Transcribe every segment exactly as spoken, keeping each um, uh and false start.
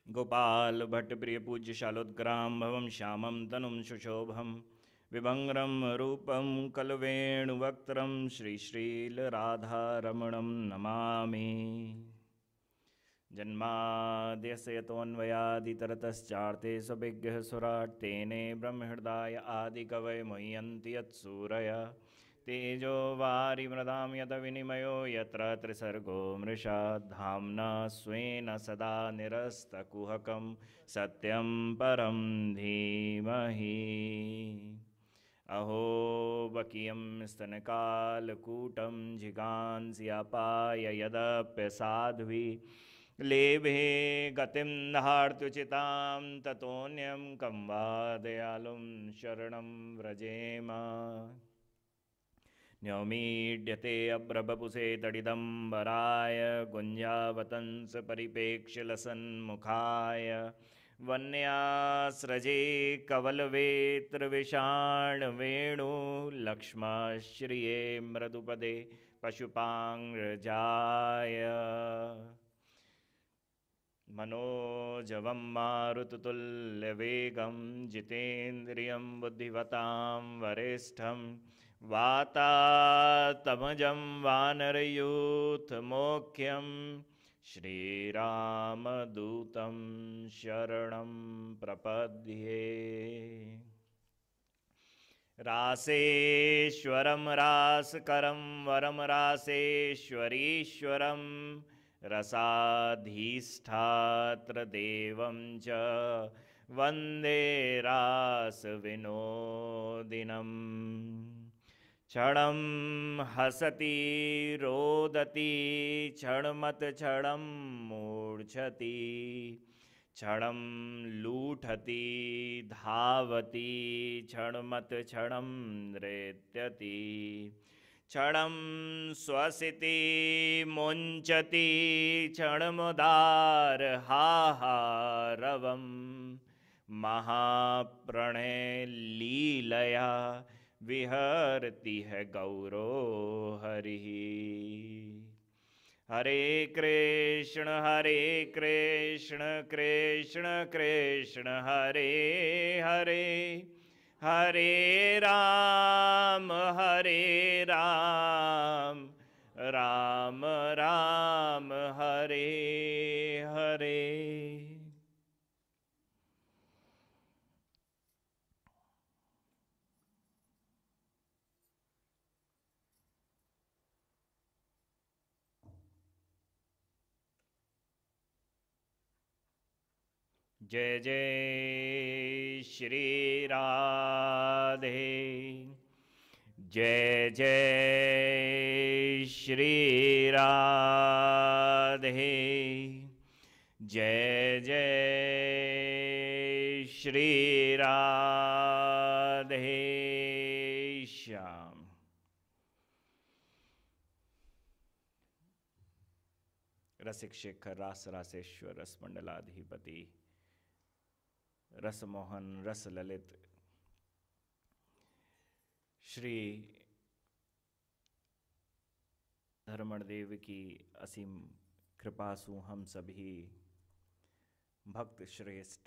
गोपाल भट्ट प्रिय पूज्य शालोत्ग्राम भवम श्यामं तनुं सुशोभम विभंगरम रूपम कलवेणुवक्त्रम श्री श्रीलराधारमणं नमामि। जन्माद्यस्य यतोऽन्वयादितरतश्चार्थे स्वभिज्ञः सुराट् तेने ब्रह्महृदाय आदिकवये मुह्यन्ति यत्सूरयः तेजो वारिमृदां यत विनिमयो यत्र त्रिसर्गो मृषा धाम्ना स्वेन सदा निरस्तकुहकं सत्यं परं धीमहि। अहो बकीयं स्तनकालकूटं जिगांस्यापाय यदप्यसाध्वी लेभे गतिं दहार्त्युचितां ततोऽन्यं कं वा दयालुं शरणं व्रजेम। न्यौमीड्यते अभ्रबपुषे तडिदम्बराय गुञ्जावतंस परिपेक्ष्यलसन्मुखाय वन्यास्रजे कवलवेत्रविषाणवेणु लक्ष्मश्रिये मृदुपदे पशुपाङ्ग्रजाय मनोजवं मारुततुल्यवेगं जितेन्द्रियं बुद्धिवतां वरिष्ठं वातात्मजं वानरयूथमोख्यं श्रीरामदूतं शरणं प्रपद्ये। रासेश्वरं रासकरं वरं रासेश्वरीश्वरं रसाधिष्ठात्र देवं च वन्दे रासविनोदिनम्। क्षणं हसति रोदति क्षणमत्क्षणं मूर्छति क्षणं लूठति धावति क्षणमत्क्षणं नृत्यति क्षणं श्वसिति मुञ्चति क्षणमुदारहाहारवं महाप्रणयलीलया विहरति है गौरो हरिः। हरे कृष्ण हरे कृष्ण कृष्ण कृष्ण हरे हरे हरे राम हरे राम राम राम हरे हरे। जय जय श्री राधे जय जय श्री राधे जय जय श्री राधे श्याम। रसिक शेखर रास रासेश्वर रसमंडलाधिपति रसमोहन रस ललित श्री धर्मण देव की असीम कृपा सु हम सभी भक्त श्रेष्ठ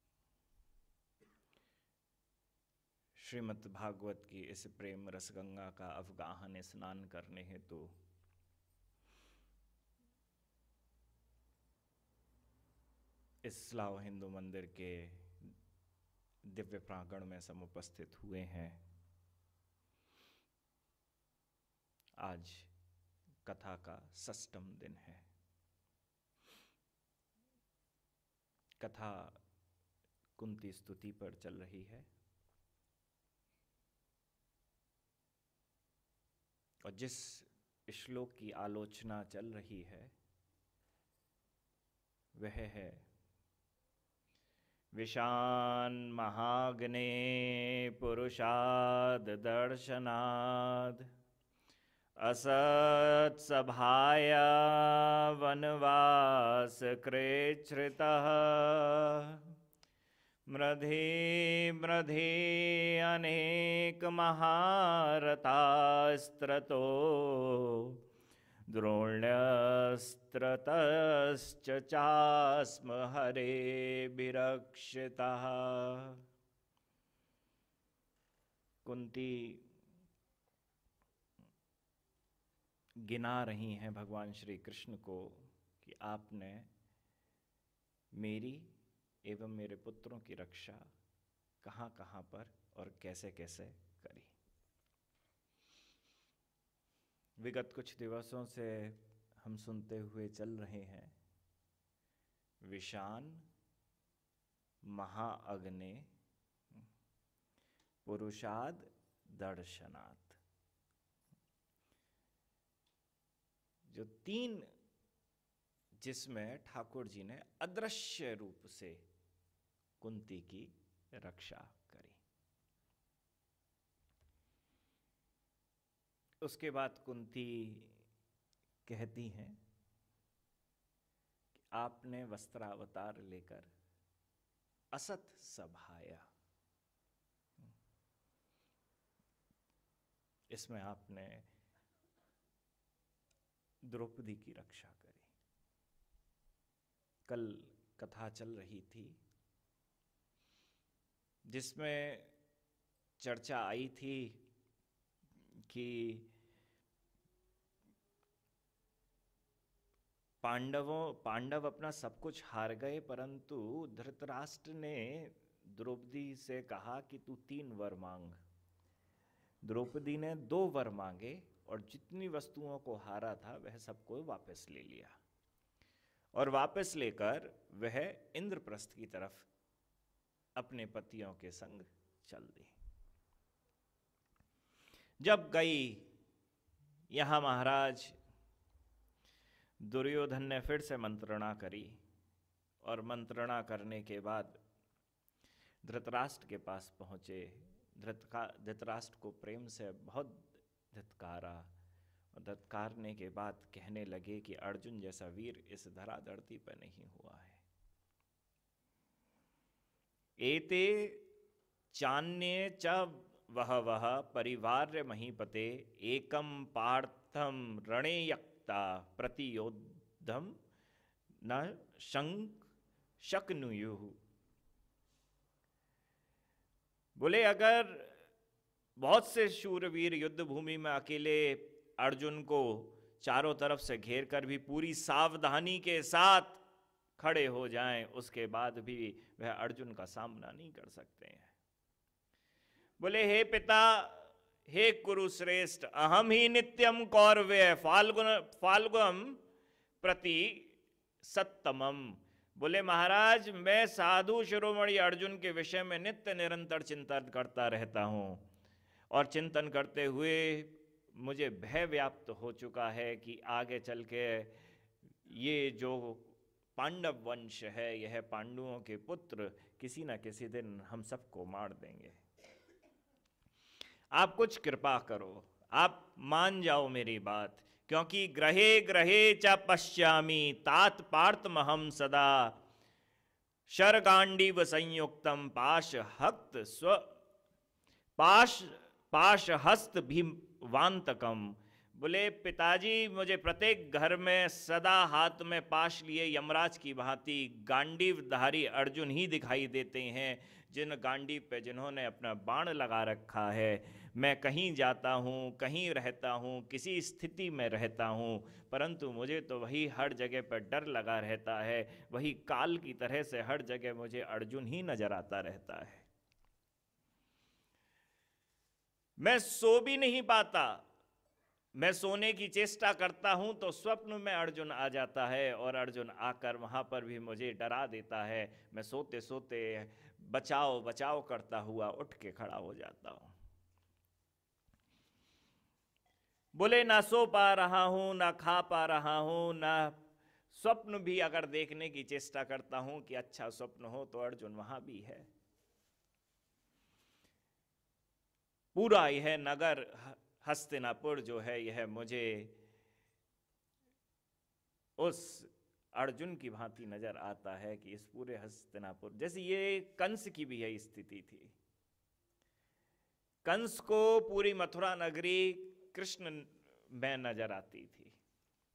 श्रीमद् भागवत की इस प्रेम रसगंगा का अवगाहन स्नान करने हेतु इस स्लाव हिंदू मंदिर के दिव्य प्रांगण में समुपस्थित हुए हैं। आज कथा का षष्ठम दिन है। कथा कुंती स्तुति पर चल रही है और जिस श्लोक की आलोचना चल रही है वह है विशान महाग्ने पुरुषाद दर्शनाद असत सभाया वनवास कृच्छ्रितः मृधे मृधे अनेक महारथास्त्रतो द्रोण्यस्त्रतश्च चास्म हरे विरक्षितः। कुंती गिना रही हैं भगवान श्री कृष्ण को कि आपने मेरी एवं मेरे पुत्रों की रक्षा कहाँ कहाँ पर और कैसे कैसे करी। विगत कुछ दिवसों से हम सुनते हुए चल रहे हैं, विशान महाअग्ने पुरुषाद दर्शनात्। जो तीन, जिसमें ठाकुर जी ने अदृश्य रूप से कुंती की रक्षा करी। उसके बाद कुंती कहती हैं कि आपने वस्त्रावतार लेकर असत सभाया। इसमें आपने द्रौपदी की रक्षा करी। कल कथा चल रही थी जिसमें चर्चा आई थी कि पांडवों पांडव अपना सब कुछ हार गए, परंतु धृतराष्ट्र ने द्रौपदी से कहा कि तू तीन वर मांग। द्रौपदी ने दो वर मांगे और जितनी वस्तुओं को हारा था वह सबको वापस ले लिया और वापस लेकर वह इंद्रप्रस्थ की तरफ अपने पतियों के संग चल दी। जब गई, यहां महाराज दुर्योधन ने फिर से मंत्रणा करी और मंत्रणा करने के बाद धृतराष्ट्र के पास पहुंचे। धृतराष्ट्र को प्रेम से बहुत धित्कारा और धित्कारने के बाद कहने लगे कि अर्जुन जैसा वीर इस धरा धरती पर नहीं हुआ है। एते चान्ये च वह वह परिवार्य महीपते एकम पार्थम रणे यक्ता प्रतियोद्धम न शंक शक्नुयुः। बोले अगर बहुत से शूरवीर युद्ध भूमि में अकेले अर्जुन को चारों तरफ से घेर कर भी पूरी सावधानी के साथ खड़े हो जाएं, उसके बाद भी वह अर्जुन का सामना नहीं कर सकते हैं। बोले हे पिता, हे कुरुश्रेष्ठ, अहम ही नित्यम कौरव्य फाल्गुन फाल्गुन प्रति सत्तमम। बोले महाराज, मैं साधु शिरोमणि अर्जुन के विषय में नित्य निरंतर चिंतन करता रहता हूं और चिंतन करते हुए मुझे भय व्याप्त हो चुका है कि आगे चल के ये जो पांडव वंश है, यह पांडवों के पुत्र किसी न किसी दिन हम सबको मार देंगे। आप कुछ कृपा करो, आप मान जाओ मेरी बात, क्योंकि ग्रहे ग्रहे च पश्यामि तात पार्थमहं सदा शरगांडीव संयुक्तम पाश हक्त स्व पाश पाश हस्त भीमवांतकम। बोले पिताजी, मुझे प्रत्येक घर में सदा हाथ में पाश लिए यमराज की भांति गांडीवधारी अर्जुन ही दिखाई देते हैं, जिन गांडीव पे जिन्होंने अपना बाण लगा रखा है। मैं कहीं जाता हूँ, कहीं रहता हूँ, किसी स्थिति में रहता हूँ, परंतु मुझे तो वही हर जगह पर डर लगा रहता है। वही काल की तरह से हर जगह मुझे अर्जुन ही नजर आता रहता है। मैं सो भी नहीं पाता, मैं सोने की चेष्टा करता हूं तो स्वप्न में अर्जुन आ जाता है और अर्जुन आकर वहां पर भी मुझे डरा देता है। मैं सोते सोते बचाओ बचाओ करता हुआ उठ के खड़ा हो जाता हूं। बोले ना सो पा रहा हूं, ना खा पा रहा हूं, ना स्वप्न भी अगर देखने की चेष्टा करता हूं कि अच्छा स्वप्न हो तो अर्जुन वहां भी है। पूरा यह नगर हस्तिनापुर जो है, यह मुझे उस अर्जुन की भांति नजर आता है कि इस पूरे हस्तिनापुर, जैसे ये कंस की भी यही स्थिति थी। कंस को पूरी मथुरा नगरी कृष्ण में नजर आती थी,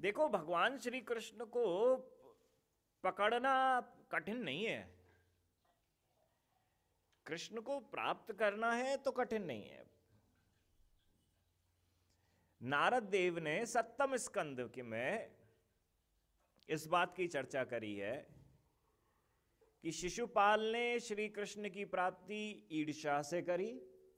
देखो, भगवान श्री कृष्ण को पकड़ना कठिन नहीं है, कृष्ण को प्राप्त करना है तो कठिन नहीं है। नारद देव ने सप्तम स्कंद के में इस बात की चर्चा करी है कि शिशुपाल ने श्री कृष्ण की प्राप्ति ईर्ष्या से करी,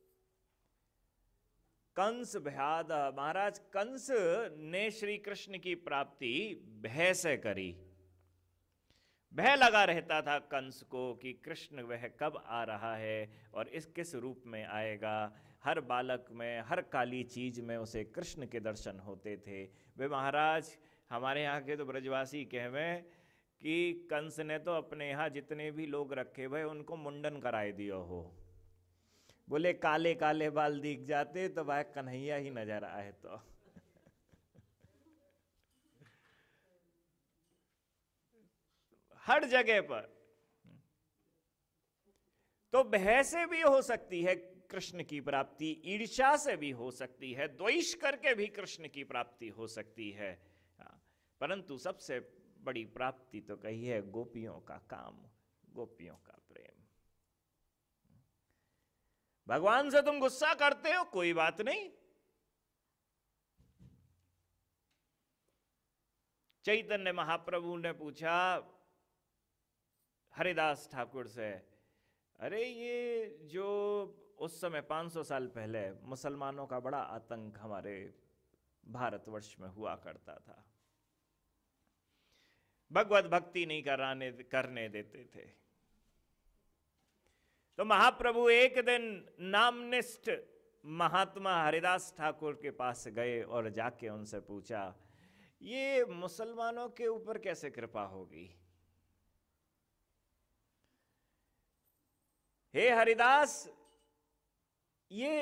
कंस भयाद, महाराज कंस ने श्री कृष्ण की प्राप्ति भय से करी। भय लगा रहता था कंस को कि कृष्ण वह कब आ रहा है और इस किस रूप में आएगा। हर बालक में, हर काली चीज में उसे कृष्ण के दर्शन होते थे। वे महाराज हमारे यहाँ के तो ब्रजवासी कहवे कि कंस ने तो अपने यहाँ जितने भी लोग रखे हुए उनको मुंडन कराए दियो हो। बोले काले काले बाल दिख जाते तो वह कन्हैया ही नजर आए। तो हर जगह पर तो भय से भी हो सकती है कृष्ण की प्राप्ति, ईर्ष्या से भी हो सकती है, द्वेष करके भी कृष्ण की प्राप्ति हो सकती है। परंतु सबसे बड़ी प्राप्ति तो कही है गोपियों का काम, गोपियों का प्रेम। भगवान से तुम गुस्सा करते हो, कोई बात नहीं, चैतन्य महाप्रभु ने पूछा हरिदास ठाकुर से, अरे ये जो उस समय पाँच सौ साल पहले मुसलमानों का बड़ा आतंक हमारे भारतवर्ष में हुआ करता था, भगवत भक्ति नहीं कराने करने देते थे। तो महाप्रभु एक दिन नामनिष्ठ महात्मा हरिदास ठाकुर के पास गए और जाके उनसे पूछा, ये मुसलमानों के ऊपर कैसे कृपा होगी? हे हरिदास, ये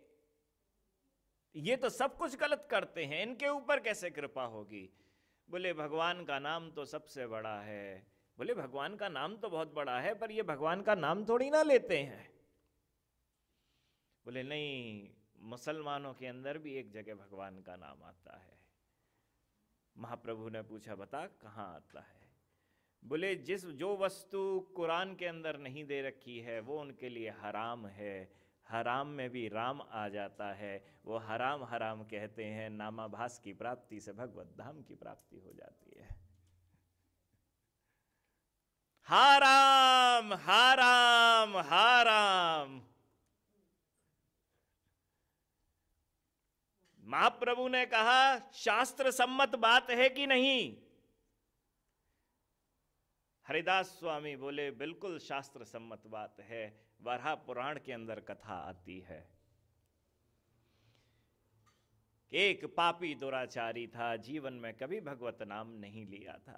ये तो सब कुछ गलत करते हैं, इनके ऊपर कैसे कृपा होगी? बोले भगवान का नाम तो सबसे बड़ा है। बोले भगवान का नाम तो बहुत बड़ा है, पर ये भगवान का नाम थोड़ी ना लेते हैं। बोले नहीं, मुसलमानों के अंदर भी एक जगह भगवान का नाम आता है। महाप्रभु ने पूछा, बता कहाँ आता है? बोले जिस जो वस्तु कुरान के अंदर नहीं दे रखी है वो उनके लिए हराम है, हराम में भी राम आ जाता है, वो हराम हराम कहते हैं, नामाभास की प्राप्ति से भगवत धाम की प्राप्ति हो जाती है। हाराम हाराम हाराम। महाप्रभु ने कहा शास्त्र सम्मत बात है कि नहीं? हरिदास स्वामी बोले बिल्कुल शास्त्र सम्मत बात है। वराह पुराण के अंदर कथा आती है, एक पापी दुराचारी था, जीवन में कभी भगवत नाम नहीं लिया था।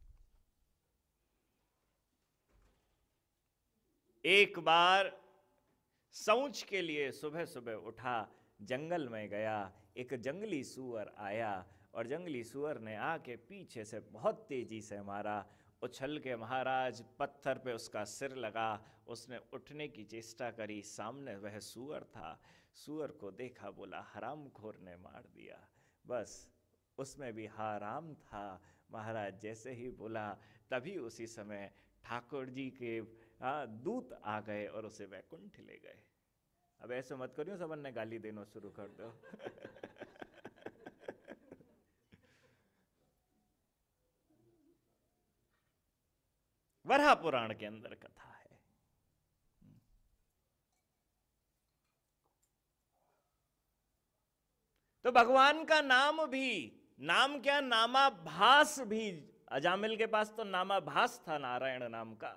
एक बार शौच के लिए सुबह सुबह उठा, जंगल में गया, एक जंगली सूअर आया और जंगली सूअर ने आके पीछे से बहुत तेजी से मारा। उछल के महाराज पत्थर पे उसका सिर लगा, उसने उठने की चेष्टा करी, सामने वह सूअर था। सूअर को देखा, बोला हरामखोर ने मार दिया। बस उसमें भी हराम था। महाराज जैसे ही बोला तभी उसी समय ठाकुर जी के दूत आ गए और उसे वैकुंठ ले गए। अब ऐसे मत करियो सबन ने गाली देना शुरू कर दो। वराह पुराण के अंदर कथा है। तो भगवान का नाम भी, नाम क्या, नामाभास भी, अजामिल के पास तो नामाभास था नारायण नाम का।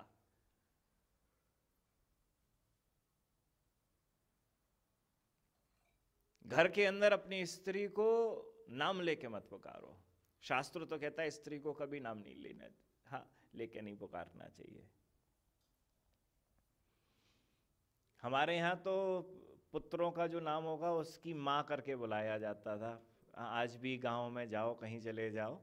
घर के अंदर अपनी स्त्री को नाम लेके मत पुकारो। शास्त्र तो कहता है स्त्री को कभी नाम नहीं लेना, हाँ लेके नहीं पुकारना चाहिए। हमारे यहाँ तो पुत्रों का जो नाम होगा उसकी माँ करके बुलाया जाता था। आज भी गांव में जाओ, कहीं चले जाओ,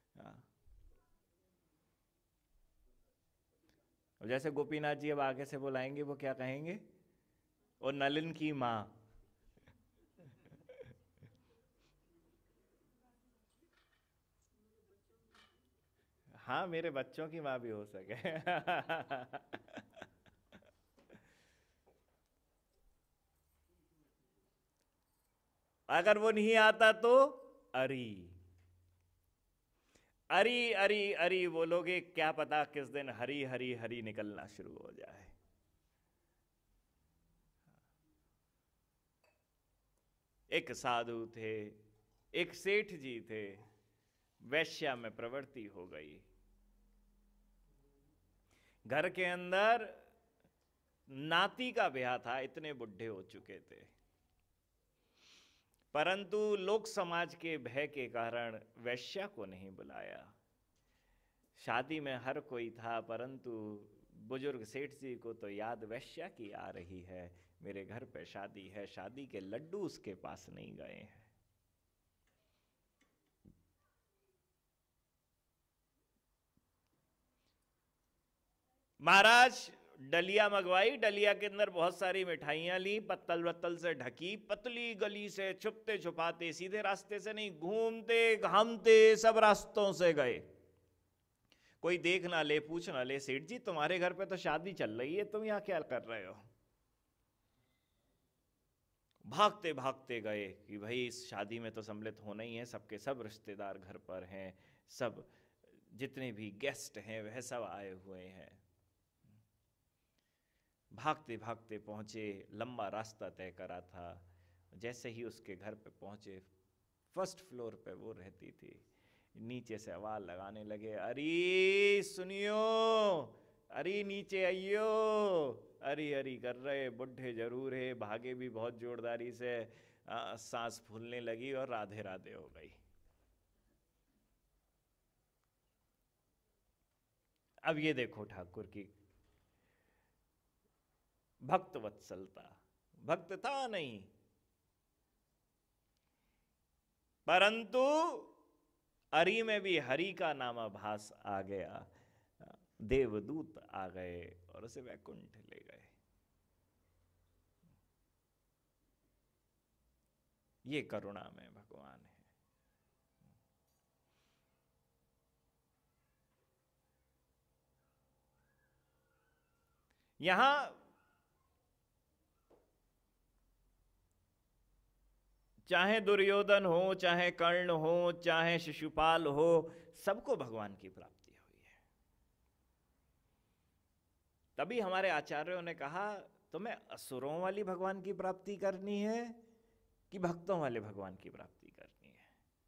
जैसे गोपीनाथ जी अब आगे से बुलाएंगे वो क्या कहेंगे, और नलिन की माँ। हाँ, मेरे बच्चों की माँ भी हो सके। अगर वो नहीं आता तो अरी अरी अरी अरी बोलोगे, क्या पता किस दिन हरी हरी हरी निकलना शुरू हो जाए। एक साधु थे, एक सेठ जी थे, वैश्या में प्रवृत्ति हो गई। घर के अंदर नाती का ब्याह था, इतने बुढ़े हो चुके थे, परंतु लोक समाज के भय के कारण वैश्या को नहीं बुलाया। शादी में हर कोई था, परंतु बुजुर्ग सेठ जी को तो याद वैश्या की आ रही है, मेरे घर पे शादी है, शादी के लड्डू उसके पास नहीं गए हैं। महाराज डलिया मंगवाई, डलिया के अंदर बहुत सारी मिठाइयां ली, पत्तल वत्तल से ढकी, पतली गली से छुपते छुपाते, सीधे रास्ते से नहीं, घूमते घामते सब रास्तों से गए। कोई देख ना ले, पूछ ना ले, सेठ जी तुम्हारे घर पे तो शादी चल रही है, तुम यहां क्या कर रहे हो। भागते भागते गए कि भाई इस शादी में तो सम्मिलित होना ही है, सबके सब रिश्तेदार घर पर हैं, सब जितने भी गेस्ट हैं वह सब आए हुए हैं। भागते भागते पहुंचे, लंबा रास्ता तय करा था। जैसे ही उसके घर पे पहुंचे, फर्स्ट फ्लोर पे वो रहती थी, नीचे से आवाज लगाने लगे, अरे सुनियो, अरे नीचे आइयो, अरे अरे कर रहे, बुढ़े जरूर है, भागे भी बहुत जोरदारी से, आ, सांस फूलने लगी और राधे राधे हो गई। अब ये देखो ठाकुर की भक्त वत्सलता, भक्त था नहीं, परंतु अरि में भी हरि का नामाभास आ गया, देवदूत आ गए और उसे वैकुंठ ले गए। ये करुणा में भगवान है। यहां चाहे दुर्योधन हो, चाहे कर्ण हो, चाहे शिशुपाल हो, सबको भगवान की प्राप्ति हुई है। तभी हमारे आचार्यों ने कहा तुम्हें असुरों वाली भगवान की प्राप्ति करनी है कि भक्तों वाले भगवान की प्राप्ति करनी है।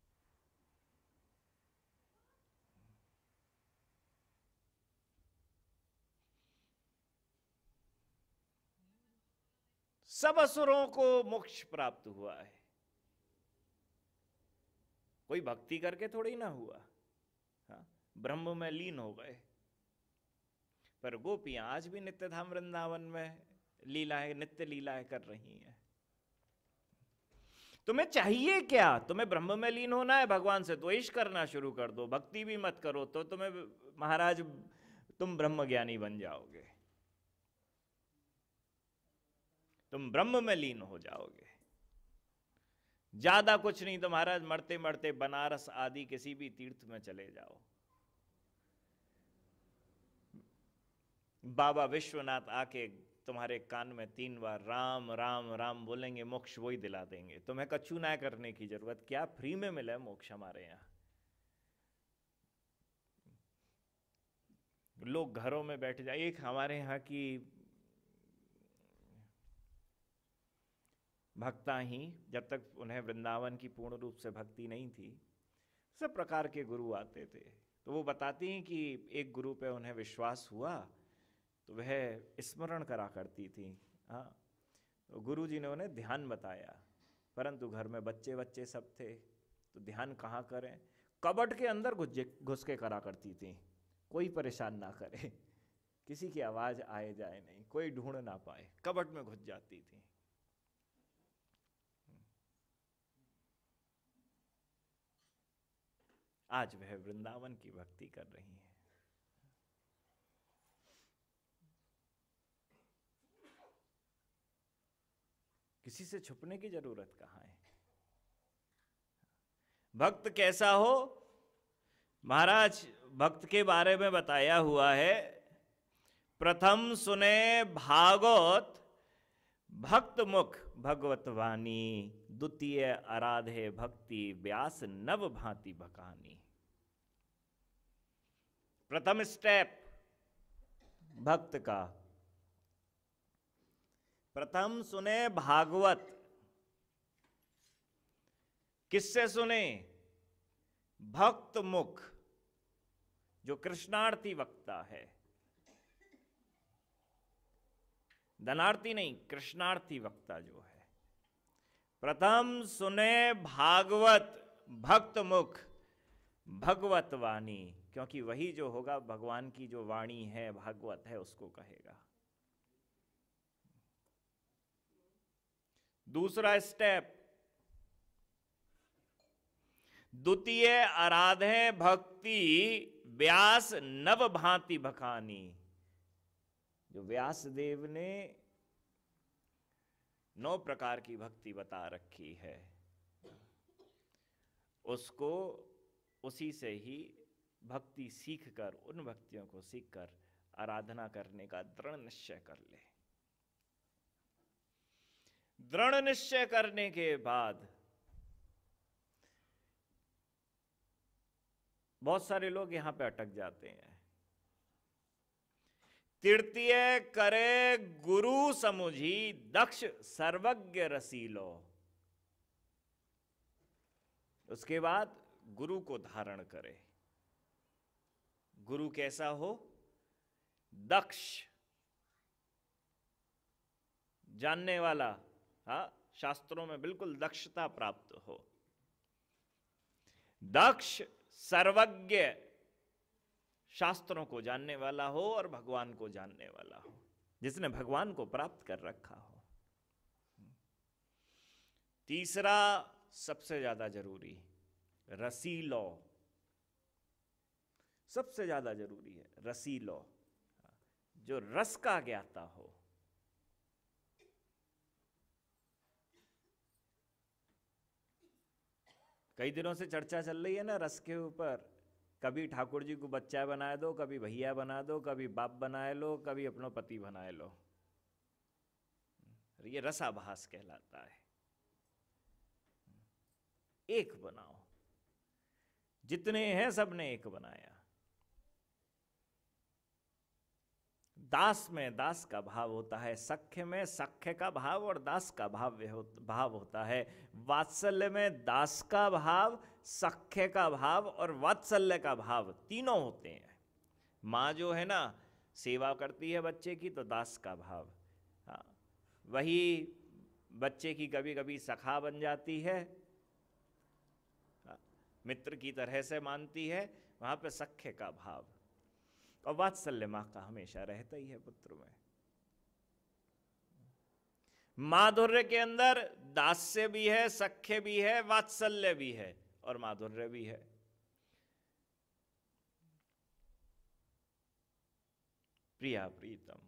सब असुरों को मोक्ष प्राप्त हुआ है, कोई भक्ति करके थोड़ी ना हुआ। हाँ, ब्रह्म में लीन हो गए। पर गोपियां आज भी नित्य धाम वृंदावन में लीलाएं, नित्य लीलाएं कर रही हैं। तुम्हें चाहिए क्या? तुम्हें ब्रह्म में लीन होना है, भगवान से द्वेष करना शुरू कर दो, भक्ति भी मत करो, तो तुम्हें महाराज तुम ब्रह्म ज्ञानी बन जाओगे, तुम ब्रह्म में लीन हो जाओगे। ज्यादा कुछ नहीं तो महाराज मरते मरते बनारस आदि किसी भी तीर्थ में चले जाओ, बाबा विश्वनाथ आके तुम्हारे कान में तीन बार राम राम राम बोलेंगे, मोक्ष वही दिला देंगे। तुम्हें कछु ना करने की जरूरत, क्या फ्री में मिला है मोक्ष हमारे यहाँ। लोग घरों में बैठ जाए। एक हमारे यहाँ की भक्ता ही, जब तक उन्हें वृंदावन की पूर्ण रूप से भक्ति नहीं थी, सब प्रकार के गुरु आते थे, तो वो बताती हैं कि एक गुरु पे उन्हें विश्वास हुआ तो वह स्मरण करा करती थी। हाँ, तो गुरु जी ने उन्हें ध्यान बताया, परंतु घर में बच्चे बच्चे सब थे, तो ध्यान कहाँ करें, कबट के अंदर घुस घुस के करा करती थी, कोई परेशान ना करे, किसी की आवाज़ आए जाए नहीं, कोई ढूंढ ना पाए, कबट में घुस जाती थी। आज वह वृंदावन की भक्ति कर रही हैं। किसी से छुपने की जरूरत कहाँ है। भक्त कैसा हो महाराज, भक्त के बारे में बताया हुआ है, प्रथम सुने भागवत भक्त मुख भगवत वाणी, द्वितीय आराधे भक्ति व्यास नव भांति बखानी। प्रथम स्टेप भक्त का, प्रथम सुने भागवत। किससे सुने? भक्त मुख, जो कृष्णार्थी वक्ता है, धनार्थी नहीं, कृष्णार्थी वक्ता जो है। प्रथम सुने भागवत भक्त मुख भगवत वाणी, क्योंकि वही जो होगा भगवान की जो वाणी है, भागवत है, उसको कहेगा। दूसरा स्टेप, द्वितीय आराधे भक्ति व्यास नव भांति बखानी। जो व्यास देव ने नौ प्रकार की भक्ति बता रखी है, उसको उसी से ही भक्ति सीखकर, उन भक्तियों को सीखकर आराधना करने का दृढ़ निश्चय कर ले। दृढ़ निश्चय करने के बाद बहुत सारे लोग यहां पे अटक जाते हैं। तृतीय करे गुरु समुझी, दक्ष सर्वज्ञ रसीलो। उसके बाद गुरु को धारण करे। गुरु कैसा हो? दक्ष, जानने वाला, हाँ, शास्त्रों में बिल्कुल दक्षता प्राप्त हो। दक्ष, सर्वज्ञ, शास्त्रों को जानने वाला हो और भगवान को जानने वाला हो, जिसने भगवान को प्राप्त कर रखा हो। तीसरा सबसे ज्यादा जरूरी, रसीलो। सबसे ज्यादा जरूरी है रसीलो, जो रस का ज्ञाता हो। कई दिनों से चर्चा चल रही है ना रस के ऊपर। कभी ठाकुर जी को बच्चा बना दो, कभी भैया बना दो, कभी बाप बनाए लो, कभी अपनो पति बनाए लो। ये रसाभास कहलाता है। एक बनाओ, जितने हैं सबने एक बनाया। दास में दास का भाव होता है, सख्य में सख्य का भाव और दास का भाव भाव होता है। वात्सल्य में दास का भाव, सख्य का भाव और वात्सल्य का भाव तीनों होते हैं। माँ जो है ना सेवा करती है बच्चे की, तो दास का भाव, हाँ, वही बच्चे की कभी कभी सखा बन जाती है, हाँ, मित्र की तरह से मानती है, वहां पे सख्य का भाव। और वात्सल्य मां का हमेशा रहता ही है पुत्र में। माधुर्य के अंदर दास्य भी है, सख्य भी है, वात्सल्य भी है और माधुर्य भी है। प्रिया प्रीतम,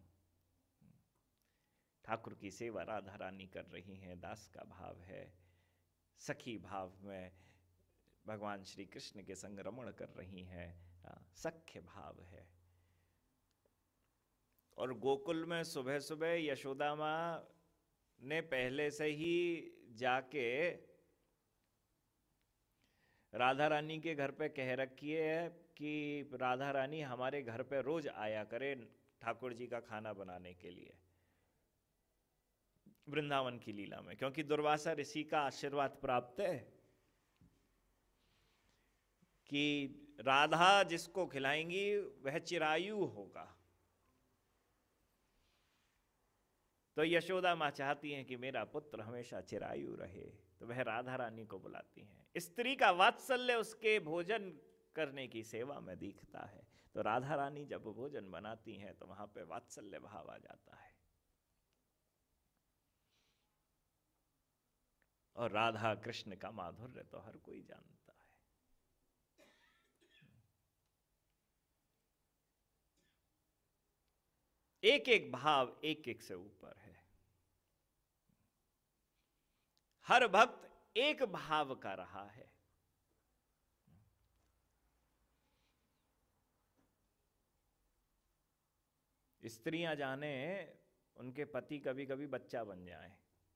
ठाकुर की सेवा राधा रानी कर रही हैं, दास का भाव है। सखी भाव में भगवान श्री कृष्ण के संग रमण कर रही हैं, सख्य भाव है। और गोकुल में सुबह सुबह यशोदा माँ ने पहले से ही जाके राधा रानी के घर पे कह रखी है कि राधा रानी हमारे घर पे रोज आया करे ठाकुर जी का खाना बनाने के लिए, वृंदावन की लीला में, क्योंकि दुर्वासा ऋषि का आशीर्वाद प्राप्त है कि राधा जिसको खिलाएंगी वह चिरायु होगा। तो यशोदा माँ चाहती हैं कि मेरा पुत्र हमेशा चिरायु रहे, तो वह राधा रानी को बुलाती हैं। स्त्री का वात्सल्य उसके भोजन करने की सेवा में दिखता है, तो राधा रानी जब भोजन बनाती हैं तो वहां पे वात्सल्य भाव आ जाता है। और राधा कृष्ण का माधुर्य तो हर कोई जानता है। एक एक भाव एक एक से ऊपर है। हर भक्त एक भाव का रहा है। स्त्रियां जाने उनके पति कभी कभी बच्चा बन जाए।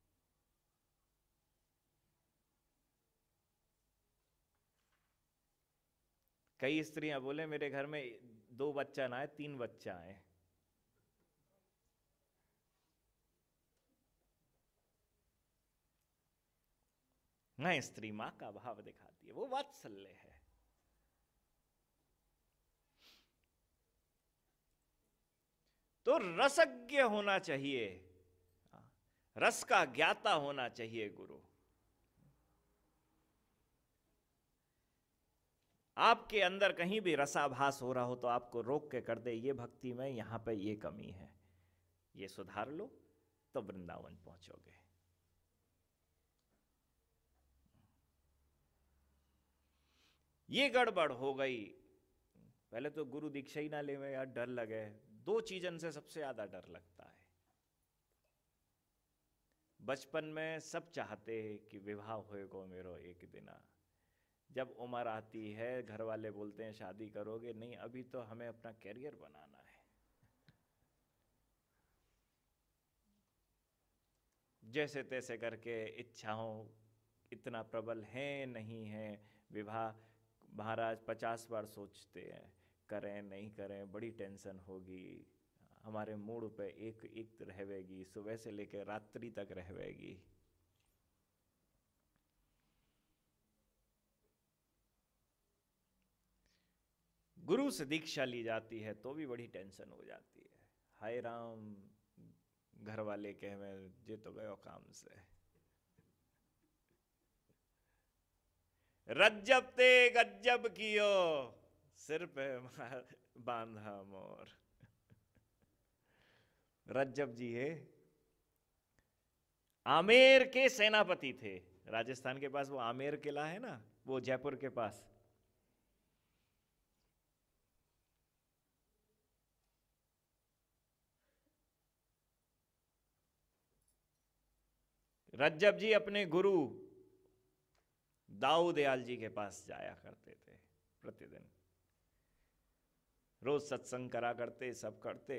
कई स्त्रियां बोले मेरे घर में दो बच्चा ना आए, तीन बच्चा आए। नहीं, स्त्री मां का भाव दिखाती है, वो वात्सल्य है। तो रसज्ञ होना चाहिए, रस का ज्ञाता होना चाहिए गुरु। आपके अंदर कहीं भी रसाभास हो रहा हो तो आपको रोक के कर दे, ये भक्ति में यहां पे ये कमी है, ये सुधार लो तो वृंदावन पहुंचोगे। ये गड़बड़ हो गई, पहले तो गुरु दीक्षा ही ना ले में यार डर लगे। दो चीजन से सबसे ज्यादा डर लगता है। बचपन में सब चाहते कि विवाह होएगो मेरो एक दिन, जब उम्र आती है घर वाले बोलते हैं शादी करोगे नहीं, अभी तो हमें अपना कैरियर बनाना है। जैसे तैसे करके इच्छाओं इतना प्रबल है नहीं है, विवाह महाराज पचास बार सोचते हैं, करें नहीं करें, बड़ी टेंशन होगी, हमारे मूड पे एक एक रहवेगी, सुबह से लेकर रात्रि तक रहवेगी। गुरु से दीक्षा ली जाती है तो भी बड़ी टेंशन हो जाती है, हाय राम घर वाले कहे मैं जे तो गयो काम से। रज्जब ते गज्जब कियो, सिर पे बांधा मोर। रज्जब जी है, आमेर के सेनापति थे। राजस्थान के पास वो आमेर किला है ना, वो जयपुर के पास। रज्जब जी अपने गुरु दाऊ दयाल जी के पास जाया करते थे प्रतिदिन, रोज सत्संग करा करते, सब करते।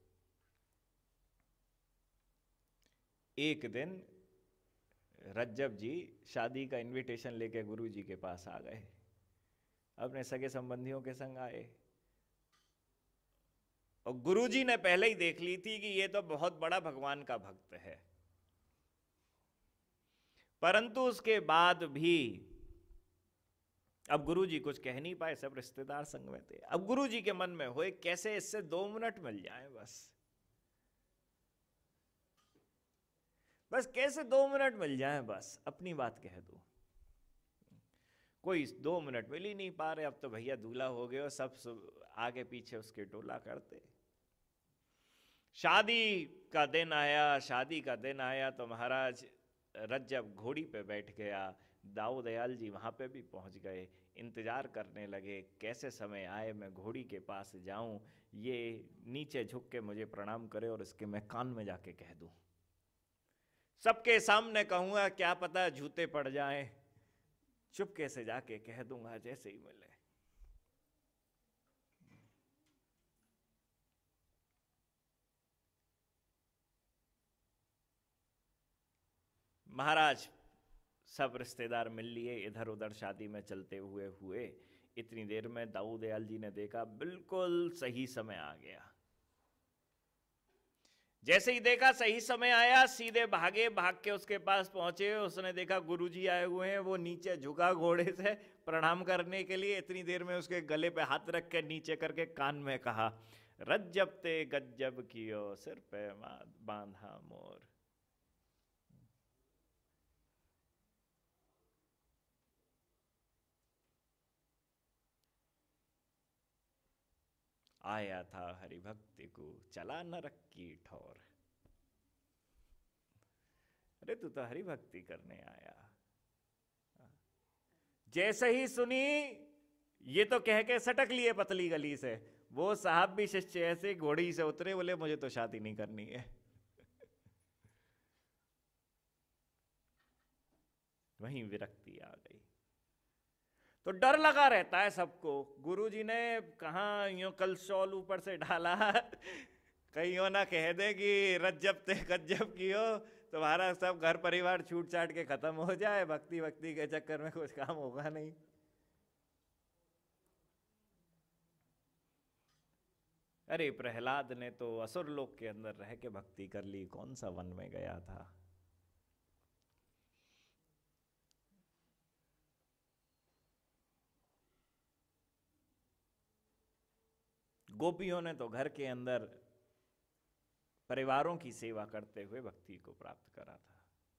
एक दिन रज्जब जी शादी का इनविटेशन लेके गुरु जी के पास आ गए, अपने सगे संबंधियों के संग आए, और गुरु जी ने पहले ही देख ली थी कि ये तो बहुत बड़ा भगवान का भक्त है। परंतु उसके बाद भी अब गुरु जी कुछ कह नहीं पाए, सब रिश्तेदार संग में थे। अब गुरु जी के मन में होए कैसे इससे दो मिनट मिल जाए, बस बस कैसे दो मिनट मिल जाए, बस अपनी बात कह दो। कोई दो मिनट मिल ही नहीं पा रहे। अब तो भैया दूल्हा हो गए, सब, सब आगे पीछे उसके टोला करते। शादी का दिन आया, शादी का दिन आया तो महाराज रज्जब घोड़ी पे बैठ गया, दाऊ दयाल जी वहाँ पे भी पहुँच गए, इंतज़ार करने लगे कैसे समय आए मैं घोड़ी के पास जाऊँ, ये नीचे झुक के मुझे प्रणाम करे और इसके मैं कान में जाके कह दूँ। सबके सामने कहूँगा, क्या पता जूते पड़ जाएं, चुपके से जाके कह दूंगा जैसे ही मिले। महाराज सब रिश्तेदार मिल लिए, इधर उधर शादी में चलते हुए हुए इतनी देर में दाऊ दयाल जी ने देखा बिल्कुल सही समय आ गया। जैसे ही देखा सही समय आया, सीधे भागे, भाग के उसके पास पहुंचे। उसने देखा गुरुजी आए हुए हैं, वो नीचे झुका घोड़े से प्रणाम करने के लिए। इतनी देर में उसके गले पे हाथ रख के नीचे करके कान में कहा, रज्जब ते गज्जब कियो, सिर पे बांधा मोर। आया था हरिभक्ति को, चला नरक की ठोर। अरे तू तो हरिभक्ति करने आया। जैसे ही सुनी, ये तो कह के सटक लिए पतली गली से। वो साहब भी शिष्य ऐसे घोड़ी से उतरे, बोले मुझे तो शादी नहीं करनी है। वहीं विरक्ति आ गई। तो डर लगा रहता है सबको। गुरुजी ने कहा यूं कल शॉल ऊपर से डाला, कहीं हो ना कह दे कि रज्जब ते गज्जब की हो, तुम्हारा सब घर परिवार छूट छाट के खत्म हो जाए, भक्ति भक्ति के चक्कर में कुछ काम होगा नहीं। अरे प्रहलाद ने तो असुर लोक के अंदर रह के भक्ति कर ली, कौन सा वन में गया था। गोपियों ने तो घर के अंदर परिवारों की सेवा करते हुए भक्ति को प्राप्त करा था।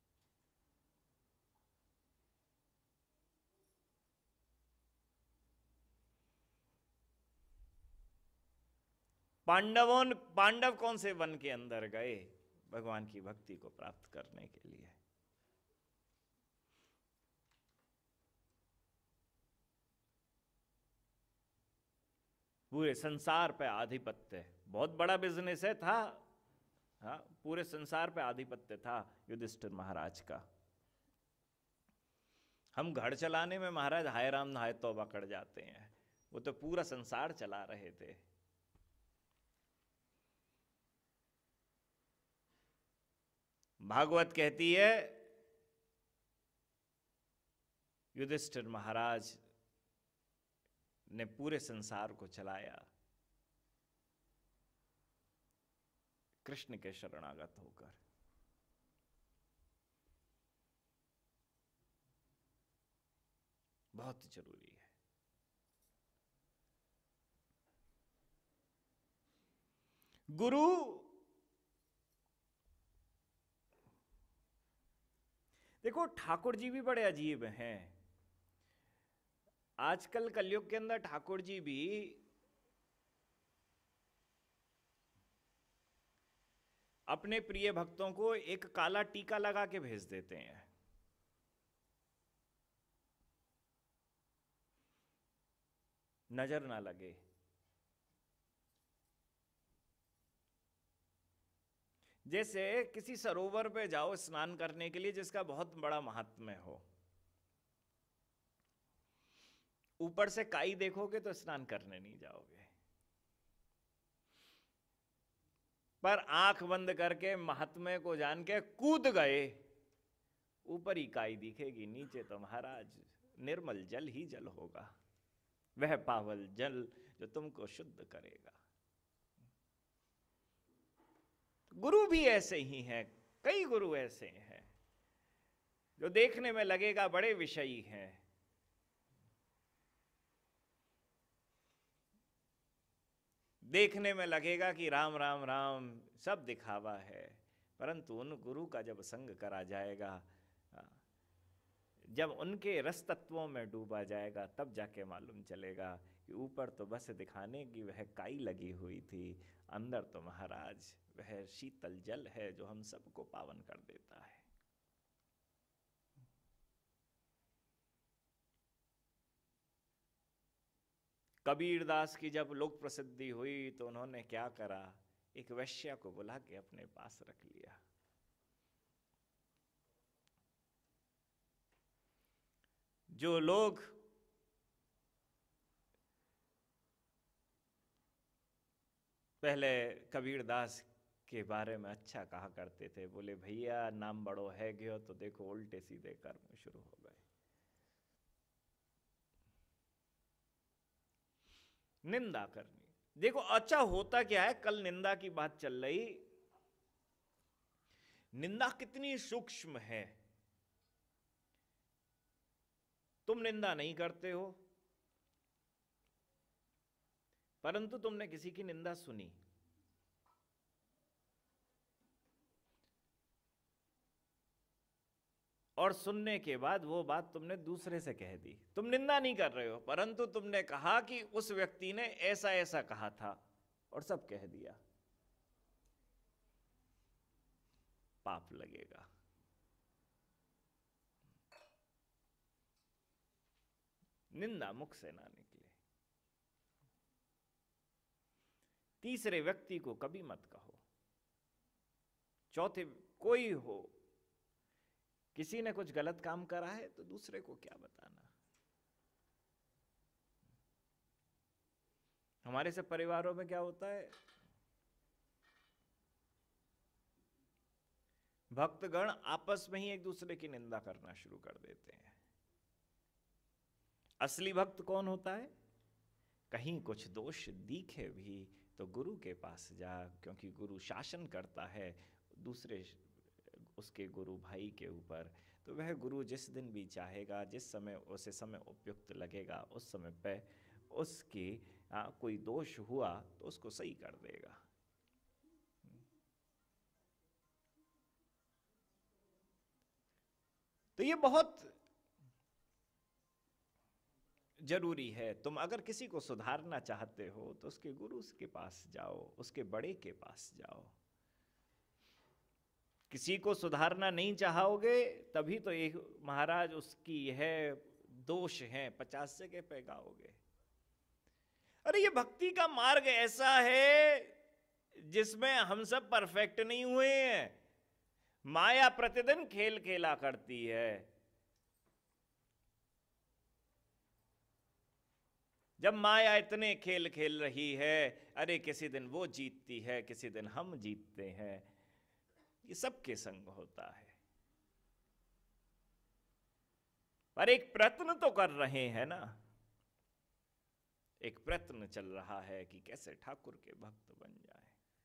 पांडवों पांडव कौन से वन के अंदर गए? भगवान की भक्ति को प्राप्त करने के लिए। पूरे संसार पे आधिपत्य, बहुत बड़ा बिजनेस है था। हाँ, पूरे संसार पे आधिपत्य था युधिष्ठिर महाराज का। हम घर चलाने में महाराज हाय राम हाय तौबा कर जाते हैं, वो तो पूरा संसार चला रहे थे। भागवत कहती है युधिष्ठिर महाराज ने पूरे संसार को चलाया कृष्ण के शरणागत होकर। बहुत जरूरी है। गुरु देखो, ठाकुर जी भी बड़े अजीब हैं। आजकल कलयुग के अंदर ठाकुर जी भी अपने प्रिय भक्तों को एक काला टीका लगा के भेज देते हैं। नजर ना लगे। जैसे किसी सरोवर पे जाओ स्नान करने के लिए जिसका बहुत बड़ा महात्म्य हो, ऊपर से काई देखोगे तो स्नान करने नहीं जाओगे, पर आंख बंद करके महात्म्य को जान के कूद गए, ऊपर ही काई दिखेगी, नीचे तो महाराज निर्मल जल ही जल होगा, वह पावल जल जो तुमको शुद्ध करेगा। गुरु भी ऐसे ही हैं। कई गुरु ऐसे हैं जो देखने में लगेगा बड़े विषयी हैं, देखने में लगेगा कि राम राम राम सब दिखावा है, परंतु उन गुरु का जब संग करा जाएगा, जब उनके रस तत्वों में डूबा जाएगा, तब जाके मालूम चलेगा कि ऊपर तो बस दिखाने की वह काई लगी हुई थी, अंदर तो महाराज वह शीतल जल है जो हम सबको पावन कर देता है। कबीरदास की जब लोक प्रसिद्धि हुई तो उन्होंने क्या करा, एक वैश्या को बुला के अपने पास रख लिया। जो लोग पहले कबीरदास के बारे में अच्छा कहा करते थे, बोले भैया नाम बड़ो है गयो, तो देखो उल्टे सीधे कर्म शुरू हो गए। निंदा करनी। देखो अच्छा होता क्या है, कल निंदा की बात चल रही, निंदा कितनी सूक्ष्म है। तुम निंदा नहीं करते हो, परंतु तुमने किसी की निंदा सुनी, और सुनने के बाद वो बात तुमने दूसरे से कह दी। तुम निंदा नहीं कर रहे हो, परंतु तुमने कहा कि उस व्यक्ति ने ऐसा ऐसा कहा था, और सब कह दिया, पाप लगेगा। निंदा मुख से ना निकले। तीसरे व्यक्ति को कभी मत कहो। चौथे कोई हो, किसी ने कुछ गलत काम करा है तो दूसरे को क्या बताना। हमारे सब परिवारों में क्या होता है, भक्तगण आपस में ही एक दूसरे की निंदा करना शुरू कर देते हैं। असली भक्त कौन होता है? कहीं कुछ दोष दिखे भी तो गुरु के पास जा, क्योंकि गुरु शासन करता है दूसरे उसके गुरु भाई के ऊपर। तो वह गुरु जिस दिन भी चाहेगा, जिस समय उसे समय उपयुक्त लगेगा, उस समय पे उसकी आ, कोई दोष हुआ तो उसको सही कर देगा। तो ये बहुत जरूरी है। तुम अगर किसी को सुधारना चाहते हो तो उसके गुरु के पास जाओ, उसके बड़े के पास जाओ। किसी को सुधारना नहीं चाहोगे तभी तो एक महाराज उसकी यह दोष है पचास जगह पे गाओगे। अरे ये भक्ति का मार्ग ऐसा है जिसमें हम सब परफेक्ट नहीं हुए हैं। माया प्रतिदिन खेल खेला करती है। जब माया इतने खेल खेल रही है, अरे किसी दिन वो जीतती है, किसी दिन हम जीतते हैं, ये सबके संग होता है। पर एक प्रयत्न तो कर रहे हैं ना, एक प्रयत्न चल रहा है कि कैसे ठाकुर के भक्त बन जाए।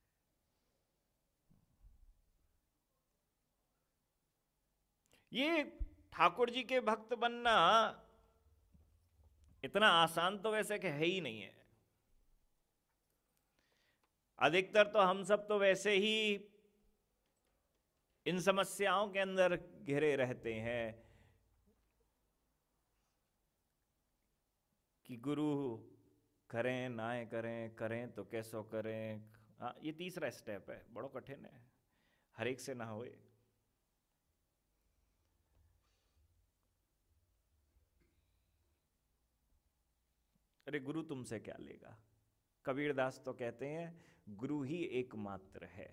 ये ठाकुर जी के भक्त बनना इतना आसान तो वैसे कि है ही नहीं है। अधिकतर तो हम सब तो वैसे ही इन समस्याओं के अंदर घिरे रहते हैं कि गुरु करें ना करें, करें तो कैसो करें। हाँ, ये तीसरा स्टेप है, बड़ा कठिन है, हर एक से ना होए। अरे गुरु तुमसे क्या लेगा? कबीरदास तो कहते हैं गुरु ही एकमात्र है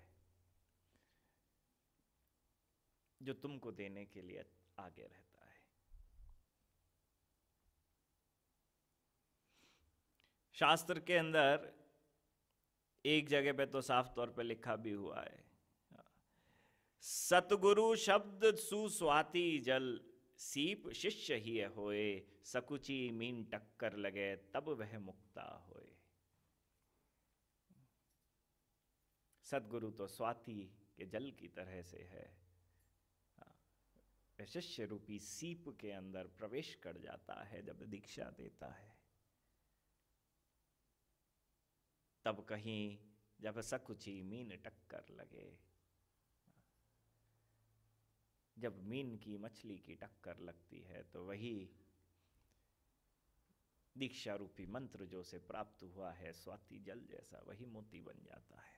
जो तुमको देने के लिए आगे रहता है। शास्त्र के अंदर एक जगह पे तो साफ तौर पे लिखा भी हुआ है, सतगुरु शब्द सुस्वाति जल, सीप शिष्य ही होए, सकुची मीन टक्कर लगे तब वह मुक्ता होए। सतगुरु तो स्वाति के जल की तरह से है, शिष्य रूपी सीप के अंदर प्रवेश कर जाता है जब दीक्षा देता है। तब कहीं जब सकुची मीन टक्कर लगे, जब मीन की मछली की टक्कर लगती है तो वही दीक्षा रूपी मंत्र जो से प्राप्त हुआ है स्वाति जल जैसा, वही मोती बन जाता है।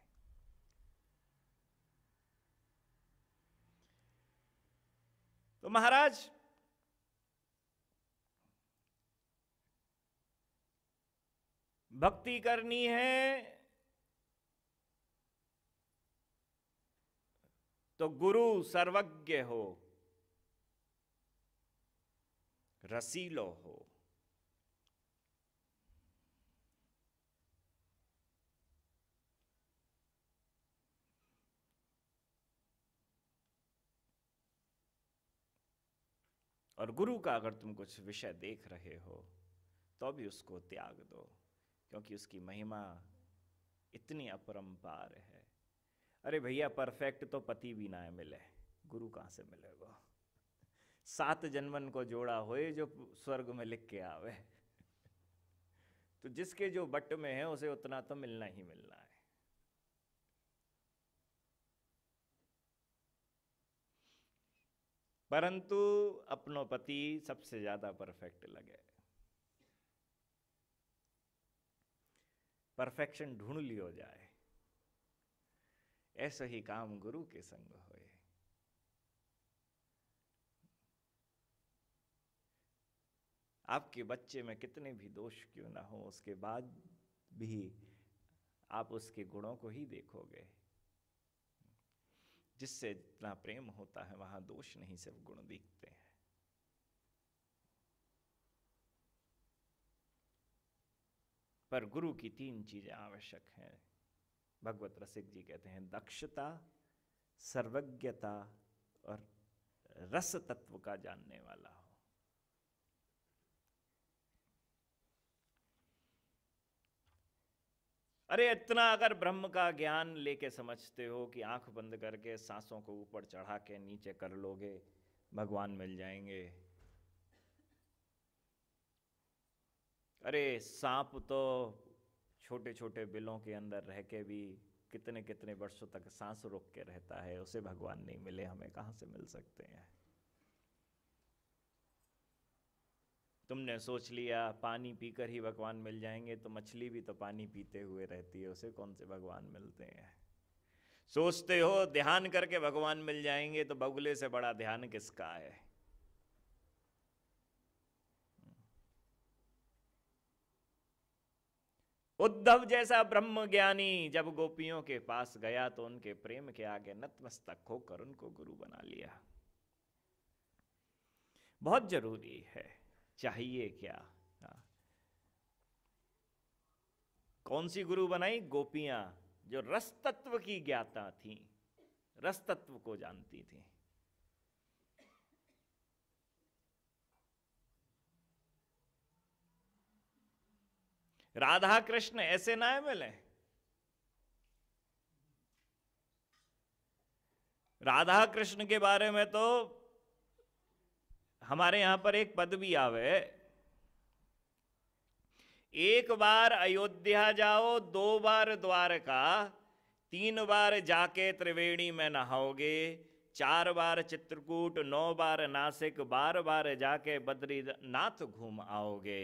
तो महाराज भक्ति करनी है तो गुरु सर्वज्ञ हो, रसीलो हो। और गुरु का अगर तुम कुछ विषय देख रहे हो तो भी उसको त्याग दो, क्योंकि उसकी महिमा इतनी अपरंपार है। अरे भैया परफेक्ट तो पति भी ना मिले, गुरु कहां से मिलेगा? सात जन्मन को जोड़ा होए जो स्वर्ग में लिख के आवे। तो जिसके जो बट में है उसे उतना तो मिलना ही मिलना है। परंतु अपनो पति सबसे ज्यादा परफेक्ट लगे। परफेक्शन ढूंढ लियो जाए, ऐसा ही काम गुरु के संग होए। आपके बच्चे में कितने भी दोष क्यों ना हो, उसके बाद भी आप उसके गुणों को ही देखोगे। जिससे जितना प्रेम होता है वहां दोष नहीं सिर्फ गुण दिखते हैं। पर गुरु की तीन चीजें आवश्यक हैं। भगवत रसिक जी कहते हैं दक्षता, सर्वज्ञता और रस तत्व का जानने वाला हो। अरे इतना अगर ब्रह्म का ज्ञान लेके समझते हो कि आंख बंद करके सांसों को ऊपर चढ़ा के नीचे कर लोगे, भगवान मिल जाएंगे। अरे सांप तो छोटे छोटे बिलों के अंदर रह के भी कितने कितने वर्षों तक सांस रोक के रहता है, उसे भगवान नहीं मिले, हमें कहां से मिल सकते हैं। तुमने सोच लिया पानी पीकर ही भगवान मिल जाएंगे, तो मछली भी तो पानी पीते हुए रहती है, उसे कौन से भगवान मिलते हैं। सोचते हो ध्यान करके भगवान मिल जाएंगे, तो बगुले से बड़ा ध्यान किसका है। उद्धव जैसा ब्रह्म ज्ञानी जब गोपियों के पास गया तो उनके प्रेम के आगे नतमस्तक होकर उनको गुरु बना लिया। बहुत जरूरी है, चाहिए क्या। हाँ। कौन सी गुरु बनाई? गोपियां जो रस तत्व की ज्ञाता थी, रस तत्व को जानती थी। राधा कृष्ण ऐसे ना मिले। राधा कृष्ण के बारे में तो हमारे यहां पर एक पद भी आवे, एक बार अयोध्या जाओ, दो बार द्वारका, तीन बार जाके त्रिवेणी में नहाओगे, चार बार चित्रकूट, नौ बार नासिक, बार बार जाके बद्रीनाथ घूम आओगे,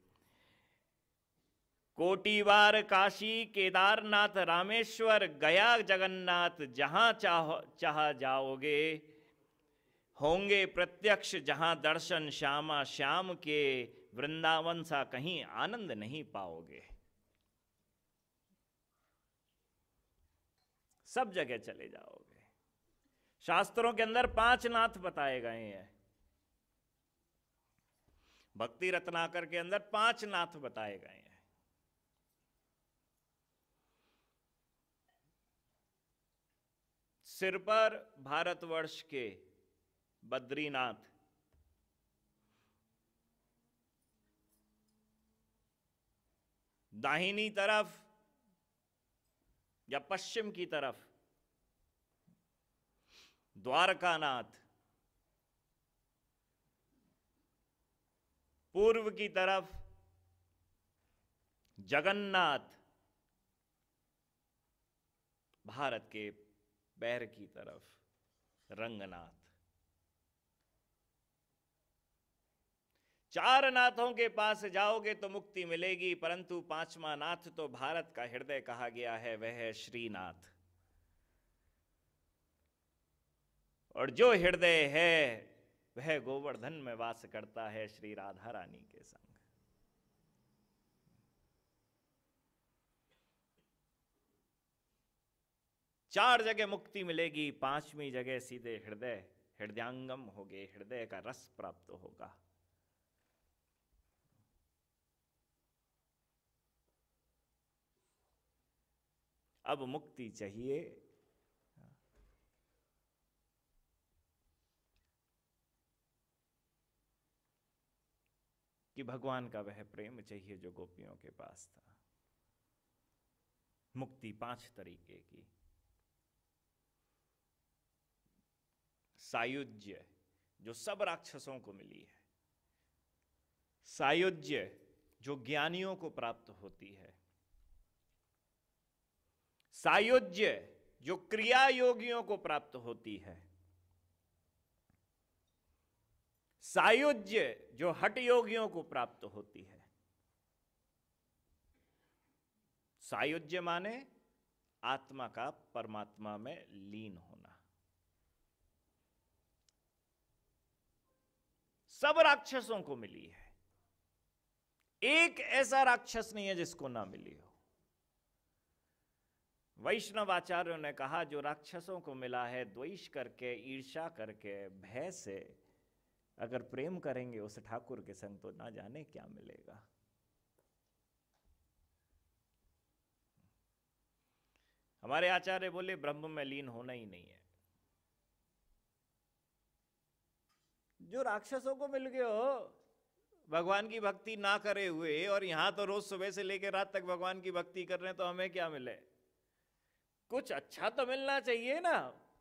कोटि बार काशी, केदारनाथ, रामेश्वर, गया, जगन्नाथ, जहां चाह चाह जाओगे, होंगे प्रत्यक्ष जहां दर्शन श्यामा श्याम के, वृंदावन सा कहीं आनंद नहीं पाओगे। सब जगह चले जाओगे। शास्त्रों के अंदर पांच नाथ बताए गए हैं, भक्ति रत्नाकर के अंदर पांच नाथ बताए गए हैं। सिर पर भारतवर्ष के बद्रीनाथ, दाहिनी तरफ या पश्चिम की तरफ द्वारकानाथ, पूर्व की तरफ जगन्नाथ, भारत के पैर की तरफ रंगनाथ। चार नाथों के पास जाओगे तो मुक्ति मिलेगी, परंतु पांचवा नाथ तो भारत का हृदय कहा गया है, वह है श्रीनाथ। और जो हृदय है वह गोवर्धन में वास करता है, श्री राधा रानी के संग। चार जगह मुक्ति मिलेगी, पांचवी जगह सीधे हृदय हृदयांगम होगे, हृदय का रस प्राप्त होगा। अब मुक्ति चाहिए, कि भगवान का वह प्रेम चाहिए जो गोपियों के पास था। मुक्ति पांच तरीके की। सायुज्य जो सब राक्षसों को मिली है, सायुज्य जो ज्ञानियों को प्राप्त होती है, सायुज्य जो क्रिया योगियों को प्राप्त होती है, सायुज्य जो हठ योगियों को प्राप्त होती है। सायुज्य माने आत्मा का परमात्मा में लीन होना। सब राक्षसों को मिली है, एक ऐसा राक्षस नहीं है जिसको ना मिली हो। वैष्णव आचार्यों ने कहा जो राक्षसों को मिला है, द्वेष करके, ईर्ष्या करके, भय से अगर प्रेम करेंगे उस ठाकुर के संग तो ना जाने क्या मिलेगा। हमारे आचार्य बोले ब्रह्म में लीन होना ही नहीं है। जो राक्षसों को मिल गए हो भगवान की भक्ति ना करे हुए, और यहां तो रोज सुबह से लेकर रात तक भगवान की भक्ति कर रहे हैं, तो हमें क्या मिले? कुछ अच्छा तो मिलना चाहिए ना।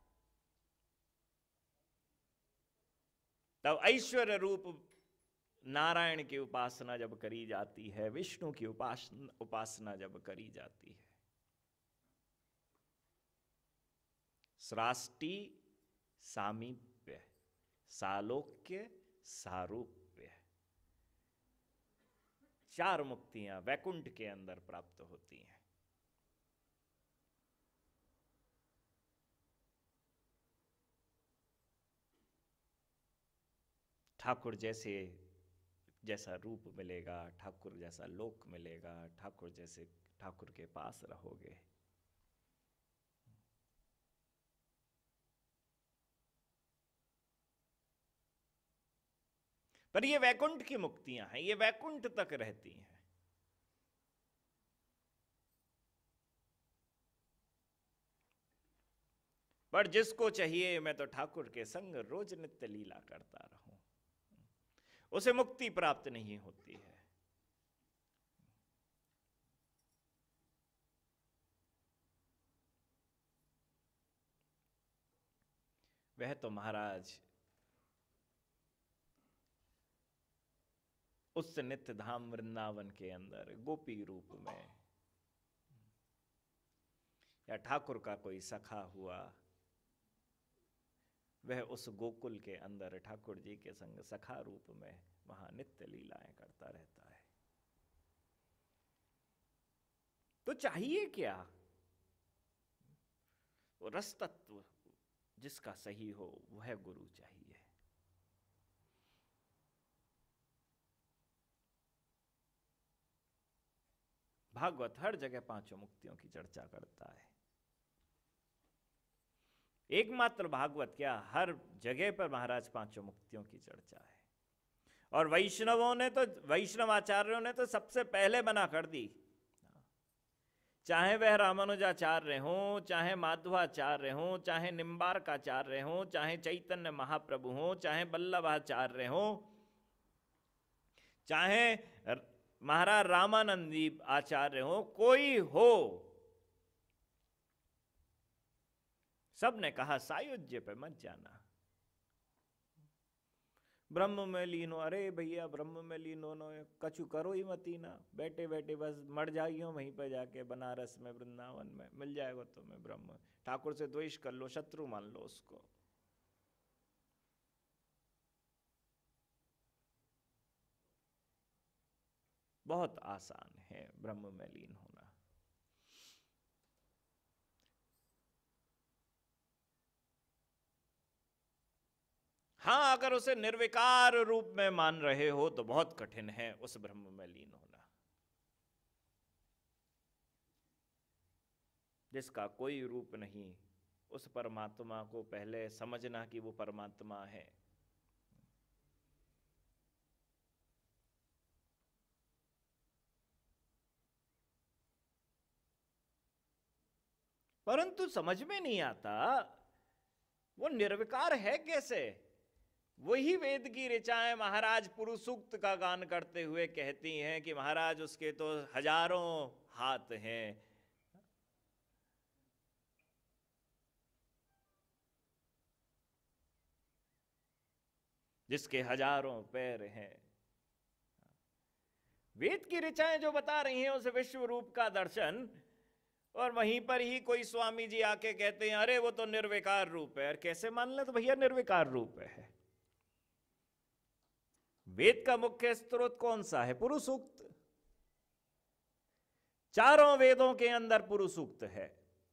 तब ऐश्वर्य रूप नारायण की उपासना जब करी जाती है, विष्णु की उपासना उपासना जब करी जाती है, सृष्टि, सामीप्य, सालोक्य, सारूप्य, चार मुक्तियां वैकुंठ के अंदर प्राप्त होती हैं। ठाकुर जैसे जैसा रूप मिलेगा, ठाकुर जैसा लोक मिलेगा, ठाकुर जैसे ठाकुर के पास रहोगे। पर ये वैकुंठ की मुक्तियां हैं, ये वैकुंठ तक रहती हैं। पर जिसको चाहिए मैं तो ठाकुर के संग रोज नित्य लीला करता रहूं, उसे मुक्ति प्राप्त नहीं होती है। वह तो महाराज उस नित्य धाम वृंदावन के अंदर गोपी रूप में, या ठाकुर का कोई सखा हुआ, वह उस गोकुल के अंदर ठाकुर जी के संग सखा रूप में वहां नित्य लीलाएं करता रहता है। तो चाहिए क्या? वो रस तत्व जिसका सही हो वह गुरु चाहिए। भागवत हर जगह पांचों मुक्तियों की चर्चा करता है। एकमात्र भागवत क्या, हर जगह पर महाराज पांचों मुक्तियों की चर्चा है। और वैष्णवों ने तो, वैष्णव आचार्यों ने तो सबसे पहले मना कर दी। चाहे वह रामानुजाचार्य हों, चाहे माधवाचार्य हों, चाहे निम्बार्काचार्य हों, चाहे चैतन्य महाप्रभु हों, चाहे वल्लभाचार्य हों, चाहे महाराज रामानंदी आचार्य हो, कोई हो, सब ने कहा सायुज्य पे मत जाना, ब्रह्म में लीन हो। अरे भैया ब्रह्म में लीन हो, कछु करो ही मती ना, बैठे बैठे बस मर जाइयो वहीं पे जाके, बनारस में वृंदावन में मिल जाएगा तुम्हें ब्रह्म। ठाकुर से द्वेष कर लो, शत्रु मान लो उसको। बहुत आसान है ब्रह्म में लीन होना। हाँ, अगर उसे निर्विकार रूप में मान रहे हो तो बहुत कठिन है उस ब्रह्म में लीन होना, जिसका कोई रूप नहीं। उस परमात्मा को पहले समझना कि वो परमात्मा है। परंतु समझ में नहीं आता वो निर्विकार है कैसे। वही वेद की ऋचाएं महाराज पुरुष सूक्त का गान करते हुए कहती हैं कि महाराज उसके तो हजारों हाथ हैं, जिसके हजारों पैर हैं। वेद की ऋचाएं जो बता रही हैं उस विश्व रूप का दर्शन, और वहीं पर ही कोई स्वामी जी आके कहते हैं अरे वो तो निर्विकार रूप है। और कैसे मान ले? तो भैया निर्विकार रूप है। वेद का मुख्य स्रोत कौन सा है? पुरुष सूक्त। चारों वेदों के अंदर पुरुष सूक्त है।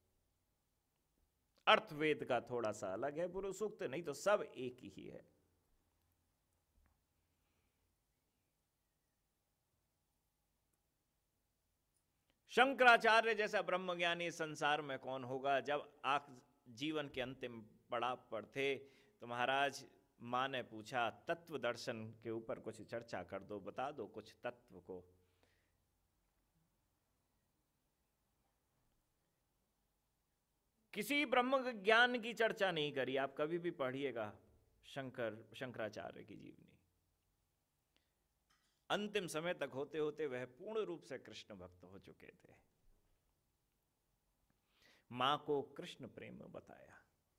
अर्थ वेद का थोड़ा सा अलग है पुरुष सूक्त, नहीं तो सब एक ही है। शंकराचार्य जैसा ब्रह्मज्ञानी संसार में कौन होगा? जब आप जीवन के अंतिम पड़ाव पर थे तो महाराज माँ ने पूछा तत्व दर्शन के ऊपर कुछ चर्चा कर दो, बता दो कुछ तत्व को। किसी ब्रह्म ज्ञान की चर्चा नहीं करी। आप कभी भी पढ़िएगा शंकर शंकराचार्य की जीवनी। अंतिम समय तक होते होते वह पूर्ण रूप से कृष्ण भक्त हो चुके थे। मां को कृष्ण प्रेम बताया।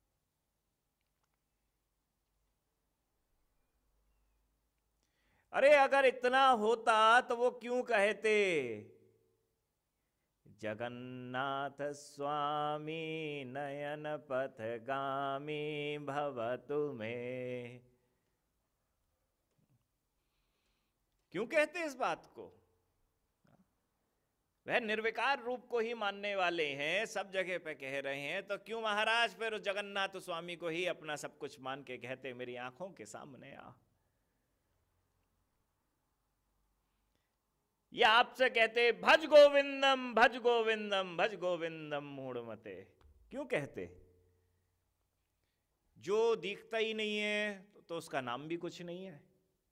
अरे अगर इतना होता तो वो क्यों कहते जगन्नाथ स्वामी नयन पथगामी भवतु में? क्यों कहते इस बात को? वह निर्विकार रूप को ही मानने वाले हैं, सब जगह पे कह रहे हैं, तो क्यों महाराज फिर जगन्नाथ स्वामी को ही अपना सब कुछ मान के कहते मेरी आंखों के सामने आ? या आपसे कहते भज गोविंदम भज गोविंदम भज गोविंदम मूढ़मते? क्यों कहते? जो दिखता ही नहीं है तो उसका नाम भी कुछ नहीं है,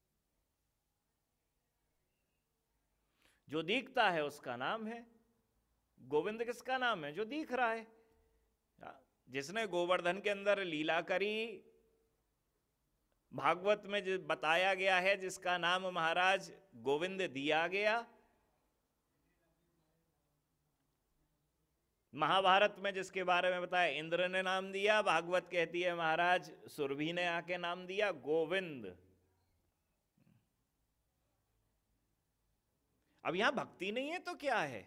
जो दिखता है उसका नाम है। गोविंद किसका नाम है? जो दिख रहा है। जिसने गोवर्धन के अंदर लीला करी, भागवत में जो बताया गया है, जिसका नाम महाराज गोविंद दिया गया, महाभारत में जिसके बारे में बताया इंद्र ने नाम दिया, भागवत कहती है महाराज सुरभि ने आके नाम दिया गोविंद। अब यहां भक्ति नहीं है तो क्या है?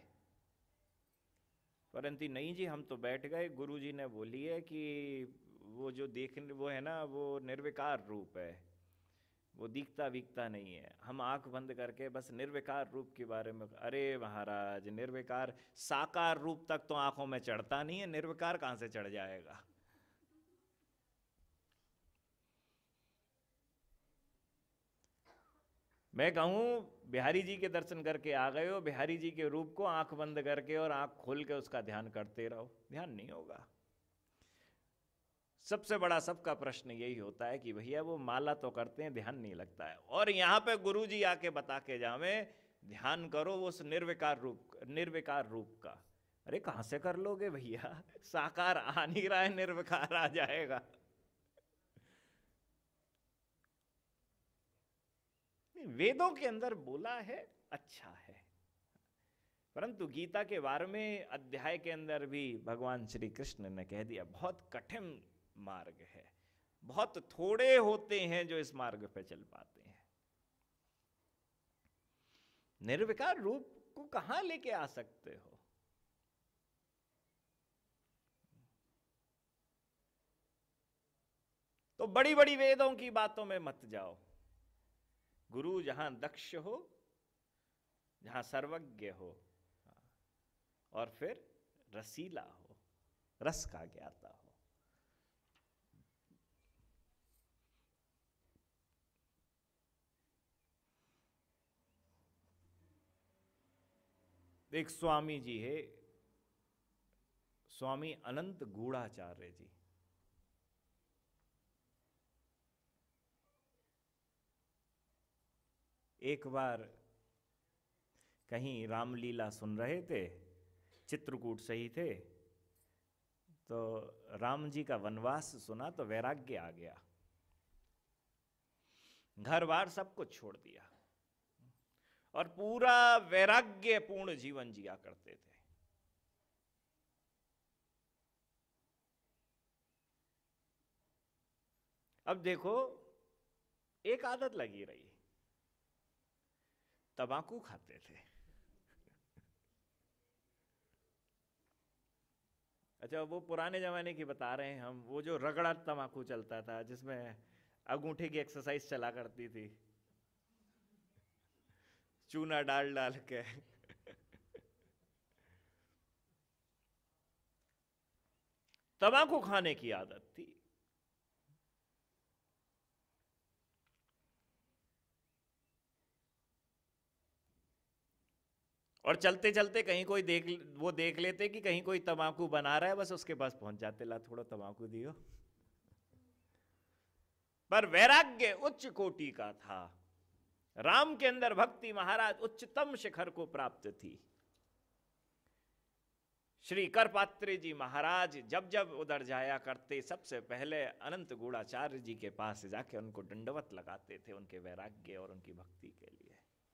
परंतु नहीं जी, हम तो बैठ गए, गुरु जी ने बोली है कि वो जो देखने वो है ना, वो निर्विकार रूप है, वो दिखता विकता नहीं है। हम आंख बंद करके बस निर्विकार रूप के बारे में, अरे महाराज निर्विकार, साकार रूप तक तो आंखों में चढ़ता नहीं है, निर्विकार कहां से चढ़ जाएगा? मैं कहूं बिहारी जी के दर्शन करके आ गए हो, बिहारी जी के रूप को आंख बंद करके और आंख खोल के उसका ध्यान करते रहो, ध्यान नहीं होगा। सबसे बड़ा सबका प्रश्न यही होता है कि भैया वो माला तो करते हैं, ध्यान नहीं लगता है। और यहां पे गुरु जी आके बता के जावे ध्यान करो वो उस निर्विकार रूप निर्विकार रूप का। अरे कहां से कर लोगे भैया? साकार आ नहीं रहा है, निर्विकार आ जाएगा। वेदों के अंदर बोला है, अच्छा है, परंतु गीता के बारहवें अध्याय के अंदर भी भगवान श्री कृष्ण ने कह दिया बहुत कठिन मार्ग है, बहुत थोड़े होते हैं जो इस मार्ग पे चल पाते हैं। निर्विकार रूप को कहां लेके आ सकते हो? तो बड़ी बड़ी वेदों की बातों में मत जाओ। गुरु जहां दक्ष हो, जहां सर्वज्ञ हो, और फिर रसीला हो, रस का ज्ञाता हो। एक स्वामी जी है, स्वामी अनंत गूढ़ाचार्य जी। एक बार कहीं रामलीला सुन रहे थे, चित्रकूट से ही थे, तो राम जी का वनवास सुना तो वैराग्य आ गया, घर बार सब कुछ छोड़ दिया और पूरा वैराग्य पूर्ण जीवन जिया करते थे। अब देखो एक आदत लगी रही, तंबाकू खाते थे। अच्छा वो पुराने जमाने की बता रहे हैं हम, वो जो रगड़ा तंबाकू चलता था जिसमें अंगूठे की एक्सरसाइज चला करती थी, चूना डाल डाल के। तंबाकू खाने की आदत थी। और चलते चलते कहीं कोई देख वो देख लेते कि कहीं कोई तंबाकू बना रहा है, बस उसके पास पहुंच जाते, ला थोड़ा तंबाकू दियो। पर वैराग्य उच्च कोटि का था। राम के अंदर भक्ति महाराज उच्चतम शिखर को प्राप्त थी। श्री करपात्री जी महाराज जब जब उधर जाया करते, सबसे पहले अनंत गूढ़ाचार्य जी के पास जाके उनको दंडवत लगाते थे, उनके वैराग्य और उनकी भक्ति के लिए।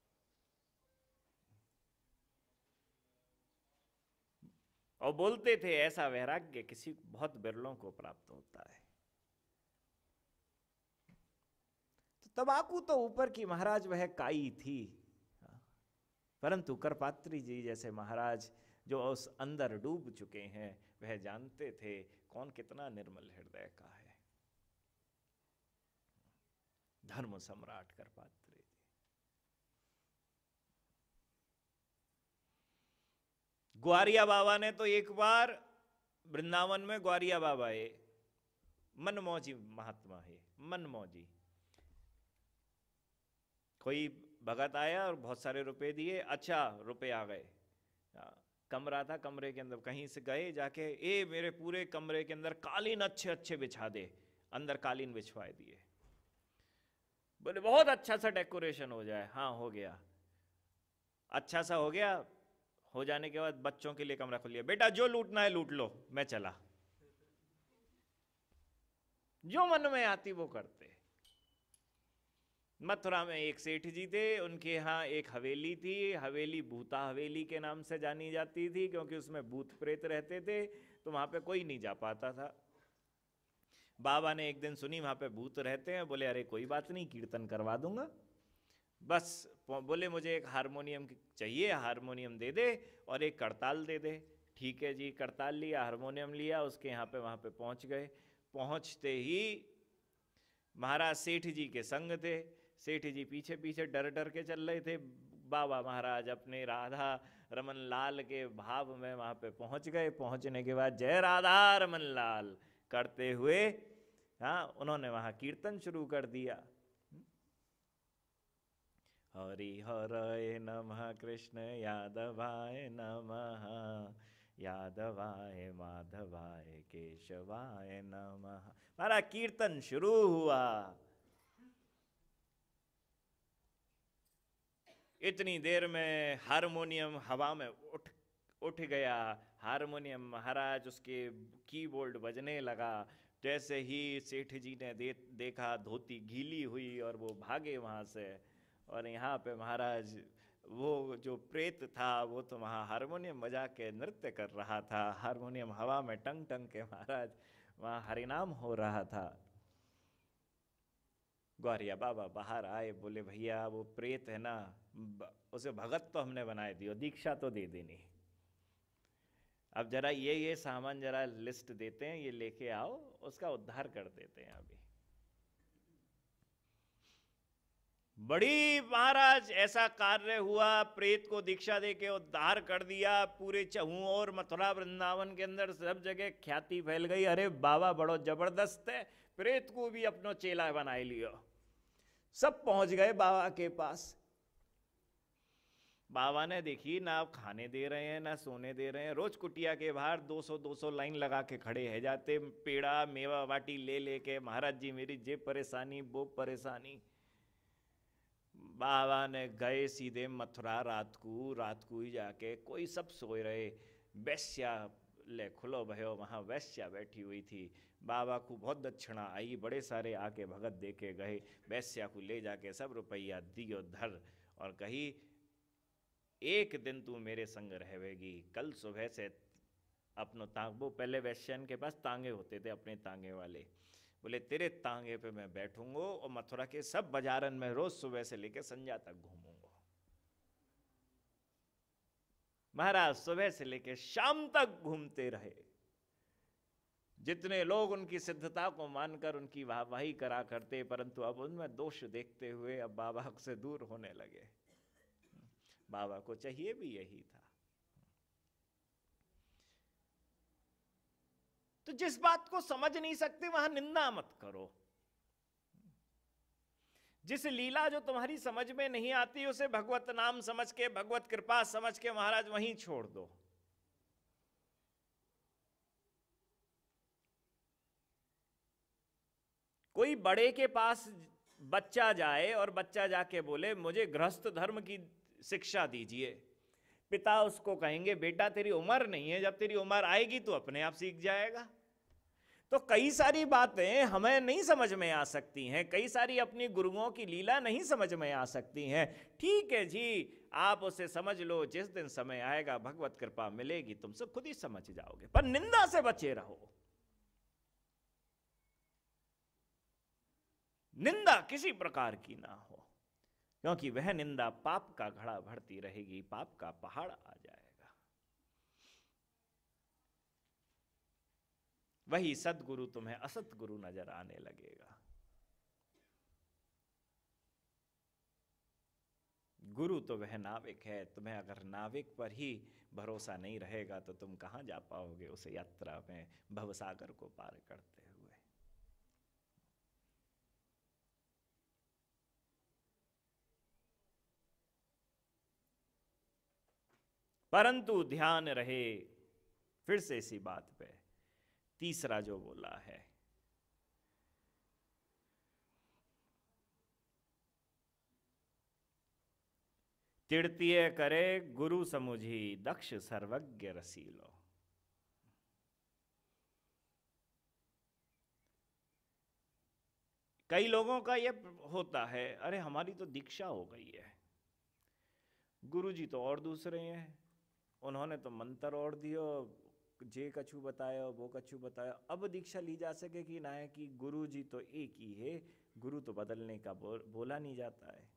और बोलते थे ऐसा वैराग्य किसी बहुत बिरलों को प्राप्त होता है। तो तंबाकू तो ऊपर की महाराज वह काई थी, परंतु करपात्री जी जैसे महाराज जो उस अंदर डूब चुके हैं, वह जानते थे कौन कितना निर्मल हृदय का है। धर्म सम्राट करपात्री जी। ग्वारिया बाबा ने तो एक बार वृंदावन में, ग्वारिया बाबा है मनमौजी महात्मा है, मनमौजी। कोई भगत आया और बहुत सारे रुपए दिए, अच्छा रुपए आ गए, कमरा था, कमरे के अंदर कहीं से गए जाके, ए मेरे पूरे कमरे के अंदर कालीन अच्छे अच्छे बिछा दे, अंदर कालीन बिछवाए दिए। बोले बहुत अच्छा सा डेकोरेशन हो जाए, हाँ हो गया। अच्छा सा हो गया, हो जाने के बाद बच्चों के लिए कमरा खोल लिया, बेटा जो लूटना है लूट लो, मैं चला। जो मन में आती वो करते। मथुरा में एक सेठ जी थे, उनके यहाँ एक हवेली थी, हवेली भूता हवेली के नाम से जानी जाती थी, क्योंकि उसमें भूत प्रेत रहते थे, तो वहां पे कोई नहीं जा पाता था। बाबा ने एक दिन सुनी वहां पे भूत रहते हैं, बोले अरे कोई बात नहीं, कीर्तन करवा दूंगा। बस बोले मुझे एक हारमोनियम चाहिए, हारमोनियम दे दे और एक करताल दे दे। ठीक है जी, करताल लिया, हारमोनियम लिया, उसके यहाँ पे वहां पे पहुंच गए। पहुंचते ही महाराज सेठ जी के संग थे, सेठ जी पीछे पीछे डर डर के चल रहे थे। बाबा महाराज अपने राधा रमन लाल के भाव में वहां पे पहुंच गए। पहुंचने के बाद जय राधा रमन लाल करते हुए, हाँ उन्होंने वहां कीर्तन शुरू कर दिया। हरि हराय नमः, कृष्ण यादवाय नमः, यादवाय माधवाय केशवाय नमः। हमारा कीर्तन शुरू हुआ। इतनी देर में हारमोनियम हवा में उठ उठ गया। हारमोनियम महाराज उसके कीबोर्ड बजने लगा। जैसे ही सेठ जी ने दे, देखा धोती गीली हुई और वो भागे वहाँ से। और यहाँ पे महाराज वो जो प्रेत था वो तो वहाँ हारमोनियम बजा के नृत्य कर रहा था। हारमोनियम हवा में टंग टंग के महाराज वहाँ हरिनाम हो रहा था। ग्वारिया बाबा बाहर आए, बोले भैया वो प्रेत है ना, उसे भगत तो हमने बनाए दियो, दीक्षा तो दे देनी। अब जरा ये ये सामान जरा लिस्ट देते हैं, ये लेके आओ, उसका उद्धार कर देते हैं। अभी बड़ी महाराज ऐसा कार्य हुआ, प्रेत को दीक्षा देके उद्धार कर दिया। पूरे चहु और मथुरा वृंदावन के अंदर सब जगह ख्याति फैल गई, अरे बाबा बड़ो जबरदस्त है, प्रेत को भी अपनो चेला बनाए लियो। सब पहुंच गए बाबा के पास। बाबा ने देखी ना आप खाने दे रहे हैं ना सोने दे रहे हैं। रोज कुटिया के बाहर दो सौ दो सौ लाइन लगा के खड़े है जाते, पेड़ा मेवा वाटी ले लेके, महाराज जी मेरी जे परेशानी वो परेशानी। बाबा ने गए सीधे मथुरा। रात को रात को ही जाके कोई सब सोए रहे, वैश्या ले खुलो भयो, वहाँ वैश्या बैठी हुई थी। बाबा को बहुत दक्षिणा आई, बड़े सारे आके भगत देके गए। वैश्या को ले जाके सब रुपया दियो धर और कही एक दिन तू मेरे संग रहेगी, कल सुबह से अपनो तांग, वो पहले वैश्यन के पास तांगे होते थे अपने तांगे वाले, बोले तेरे तांगे पे मैं बैठूंगा और मथुरा के सब बाजारन में रोज सुबह से लेकर संध्या तक घूमूंगा। महाराज सुबह से लेकर शाम तक घूमते रहे। जितने लोग उनकी सिद्धता को मानकर उनकी वाहवाही करा करते, परंतु अब उनमें दोष देखते हुए अब बाबा से दूर होने लगे। बाबा को चाहिए भी यही था। तो जिस बात को समझ नहीं सकते वहां निंदा मत करो। जिस लीला जो तुम्हारी समझ में नहीं आती उसे भगवत नाम समझ के, भगवत कृपा समझ के महाराज वहीं छोड़ दो। कोई बड़े के पास बच्चा जाए और बच्चा जाके बोले मुझे गृहस्थ धर्म की शिक्षा दीजिए, पिता उसको कहेंगे बेटा तेरी उम्र नहीं है, जब तेरी उम्र आएगी तो अपने आप सीख जाएगा। तो कई सारी बातें हमें नहीं समझ में आ सकती हैं, कई सारी अपनी गुरुओं की लीला नहीं समझ में आ सकती हैं। ठीक है जी, आप उसे समझ लो, जिस दिन समय आएगा भगवत कृपा मिलेगी, तुम सब खुद ही समझ जाओगे। पर निंदा से बचे रहो, निंदा किसी प्रकार की ना हो, क्योंकि वह निंदा पाप का घड़ा भरती रहेगी, पाप का पहाड़ आ जाएगा। वही सदगुरु तुम्हें असत गुरु नजर आने लगेगा। गुरु तो वह नाविक है, तुम्हें अगर नाविक पर ही भरोसा नहीं रहेगा तो तुम कहां जा पाओगे उस यात्रा में, भवसागर को पार करते हुए। परंतु ध्यान रहे, फिर से इसी बात पे तीसरा जो बोला है, तृतीय करे गुरु समुझी, दक्ष सर्वज्ञ रसीलो। कई लोगों का यह होता है, अरे हमारी तो दीक्षा हो गई है, गुरुजी तो और दूसरे हैं, उन्होंने तो मंत्र और दियो, जे कछु बताया वो कछु बताया, अब दीक्षा ली जा सके कि ना है कि गुरु जी तो एक ही है, गुरु तो बदलने का बो, बोला नहीं जाता है।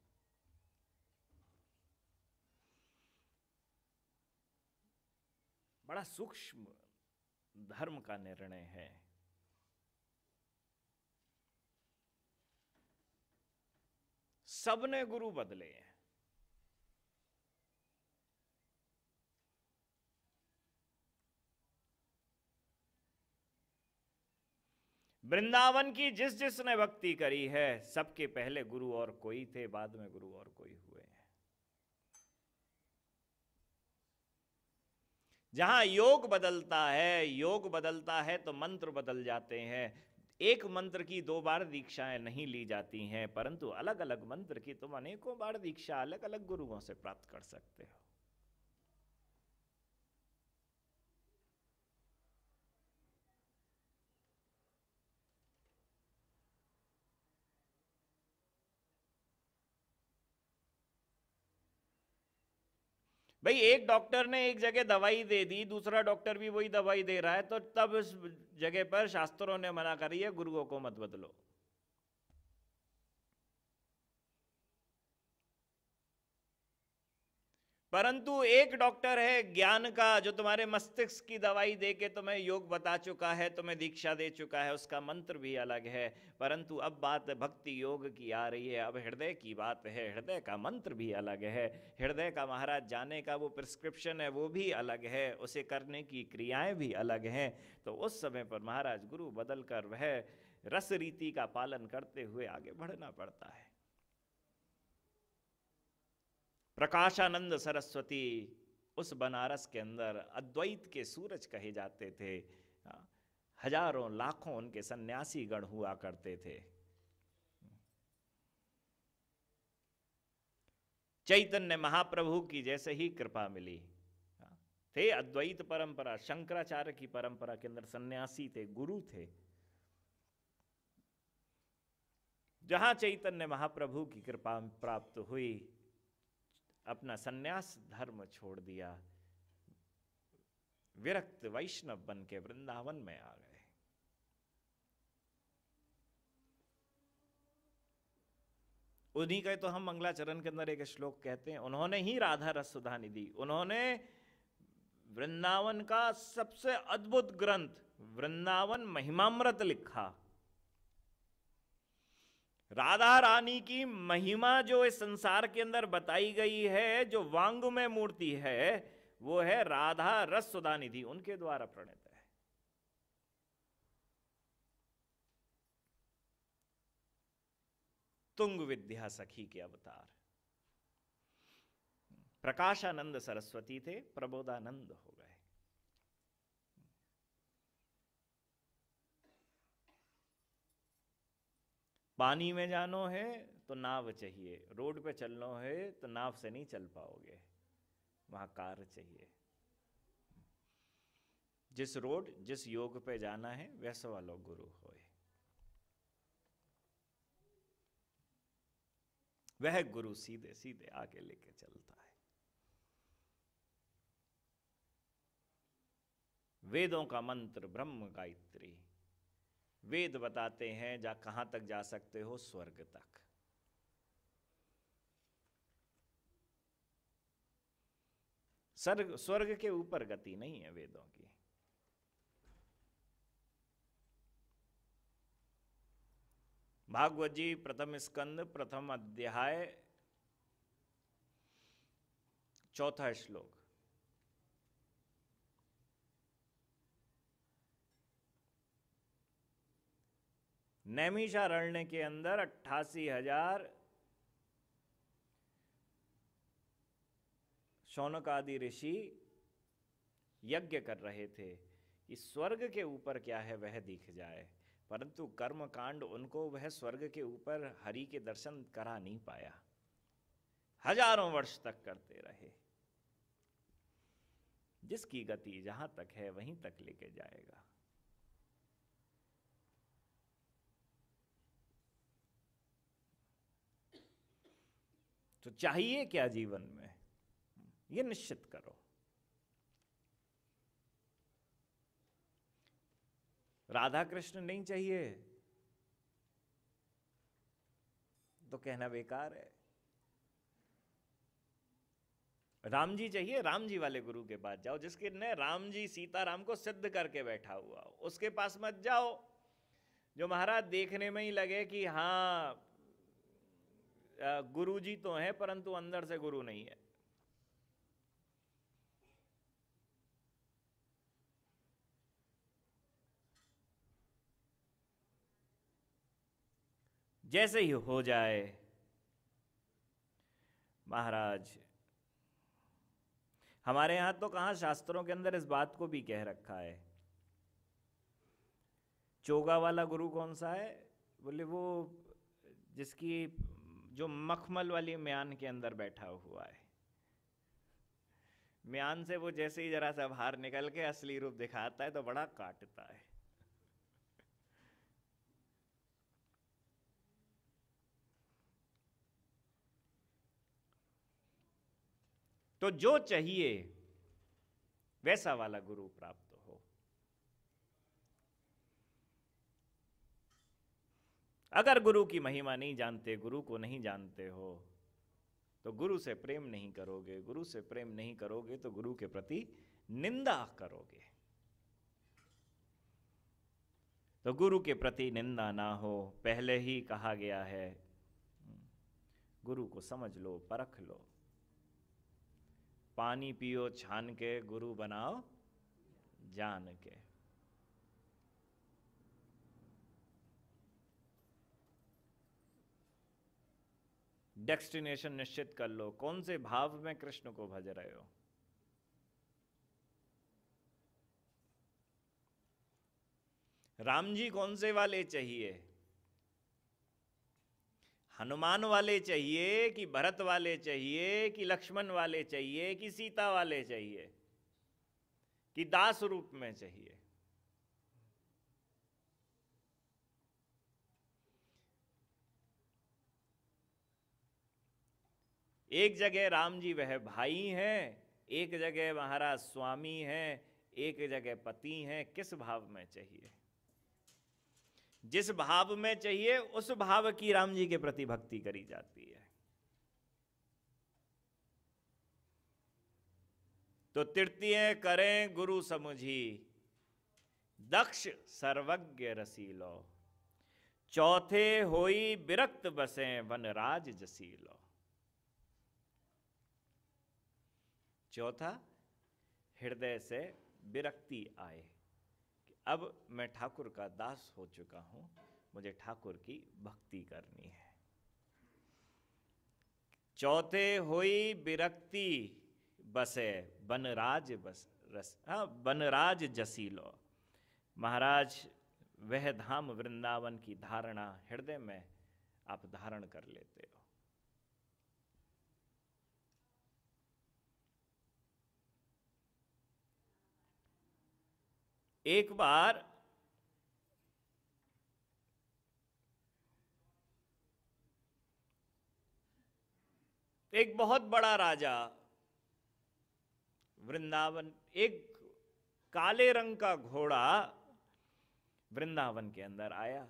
बड़ा सूक्ष्म धर्म का निर्णय है। सबने गुरु बदले हैं, वृंदावन की जिस जिसने भक्ति करी है, सबके पहले गुरु और कोई थे, बाद में गुरु और कोई हुए हैं। जहां योग बदलता है, योग बदलता है तो मंत्र बदल जाते हैं। एक मंत्र की दो बार दीक्षाएं नहीं ली जाती हैं, परंतु अलग अलग मंत्र की तुम अनेकों बार दीक्षा अलग अलग गुरुओं से प्राप्त कर सकते हो। भाई एक डॉक्टर ने एक जगह दवाई दे दी, दूसरा डॉक्टर भी वही दवाई दे रहा है, तो तब उस जगह पर शास्त्रों ने मना करी है गुरुओं को मत बदलो। परंतु एक डॉक्टर है ज्ञान का, जो तुम्हारे मस्तिष्क की दवाई दे के तुम्हें योग बता चुका है, तुम्हें दीक्षा दे चुका है, उसका मंत्र भी अलग है। परंतु अब बात भक्ति योग की आ रही है, अब हृदय की बात है, हृदय का मंत्र भी अलग है, हृदय का महाराज जाने का वो प्रिस्क्रिप्शन है वो भी अलग है, उसे करने की क्रियाएं भी अलग हैं। तो उस समय पर महाराज गुरु बदल कर वह रस रीति का पालन करते हुए आगे बढ़ना पड़ता है। प्रकाशानंद सरस्वती उस बनारस के अंदर अद्वैत के सूरज कहे जाते थे, हजारों लाखों उनके सन्यासी गण हुआ करते थे। चैतन्य महाप्रभु की जैसे ही कृपा मिली, थे अद्वैत परंपरा, शंकराचार्य की परंपरा के अंदर सन्यासी थे, गुरु थे। जहां चैतन्य महाप्रभु की कृपा प्राप्त हुई, अपना सन्यास धर्म छोड़ दिया, विरक्त वैष्णव बन के वृंदावन में आ गए। उन्हीं का तो हम मंगलाचरण के अंदर एक श्लोक कहते हैं, उन्होंने ही राधा रस सुधा निधि, उन्होंने वृंदावन का सबसे अद्भुत ग्रंथ वृंदावन महिमामृत लिखा। राधा रानी की महिमा जो इस संसार के अंदर बताई गई है, जो वांग में मूर्ति है, वो है राधा रस सुधा निधि, उनके द्वारा प्रणीत है। तुंग विद्या सखी के अवतार प्रकाशानंद सरस्वती थे, प्रबोधानंद हो गए। पानी में जानो है तो नाव चाहिए, रोड पे चलना है तो नाव से नहीं चल पाओगे। वहां कार चाहिए। जिस रोड जिस योग पे जाना है वैसा वाला गुरु होए, वह गुरु सीधे सीधे आगे लेके चलता है। वेदों का मंत्र ब्रह्म गायत्री, वेद बताते हैं जा कहां तक जा सकते हो, स्वर्ग तक। स्वर्ग स्वर्ग के ऊपर गति नहीं है वेदों की। भागवत जी प्रथम स्कंद प्रथम अध्याय चौथा श्लोक, नैमिषारण्य के अंदर अट्ठासी हजार शौनक आदि ऋषि यज्ञ कर रहे थे कि स्वर्ग के ऊपर क्या है वह दिख जाए, परंतु कर्म कांड उनको वह स्वर्ग के ऊपर हरि के दर्शन करा नहीं पाया। हजारों वर्ष तक करते रहे। जिसकी गति जहां तक है वहीं तक लेके जाएगा। तो चाहिए क्या जीवन में, ये निश्चित करो। राधा कृष्ण नहीं चाहिए तो कहना बेकार है। राम जी चाहिए, राम जी वाले गुरु के पास जाओ, जिसके ने राम जी सीता राम को सिद्ध करके बैठा हुआ हो, उसके पास मत जाओ। जो महाराज देखने में ही लगे कि हाँ गुरु जी तो हैं परंतु अंदर से गुरु नहीं है। जैसे ही हो जाए महाराज, हमारे यहां तो कहां शास्त्रों के अंदर इस बात को भी कह रखा है। चोगा वाला गुरु कौन सा है? बोले वो जिसकी जो मखमल वाली म्यान के अंदर बैठा हुआ है, म्यान से वो जैसे ही जरा सा बाहर निकल के असली रूप दिखाता है तो बड़ा काटता है। तो जो चाहिए वैसा वाला गुरु प्राप्त हो। अगर गुरु की महिमा नहीं जानते, गुरु को नहीं जानते हो, तो गुरु से प्रेम नहीं करोगे। गुरु से प्रेम नहीं करोगे तो गुरु के प्रति निंदा करोगे। तो गुरु के प्रति निंदा ना हो, पहले ही कहा गया है गुरु को समझ लो, परख लो। पानी पियो छान के, गुरु बनाओ जान के। डेस्टिनेशन निश्चित कर लो, कौन से भाव में कृष्ण को भज रहे हो। राम जी कौन से वाले चाहिए? हनुमान वाले चाहिए कि भरत वाले चाहिए कि लक्ष्मण वाले चाहिए कि सीता वाले चाहिए कि दास रूप में चाहिए? एक जगह राम जी वह भाई हैं, एक जगह महाराज स्वामी हैं, एक जगह पति हैं। किस भाव में चाहिए? जिस भाव में चाहिए उस भाव की राम जी के प्रति भक्ति करी जाती है। तो तृतीय करें गुरु समुझी, दक्ष सर्वज्ञ रसीलो, चौथे होई विरक्त बसे वनराज जसीलो। चौथा, हृदय से विरक्ति आए कि अब मैं ठाकुर का दास हो चुका हूं, मुझे ठाकुर की भक्ति करनी है। चौथे होई विरक्ति बसे वनराज बस रस हाँ वनराज जसीलो। महाराज वह धाम वृंदावन की धारणा हृदय में आप धारण कर लेते हो। एक बार एक बहुत बड़ा राजा वृंदावन, एक काले रंग का घोड़ा वृंदावन के अंदर आया।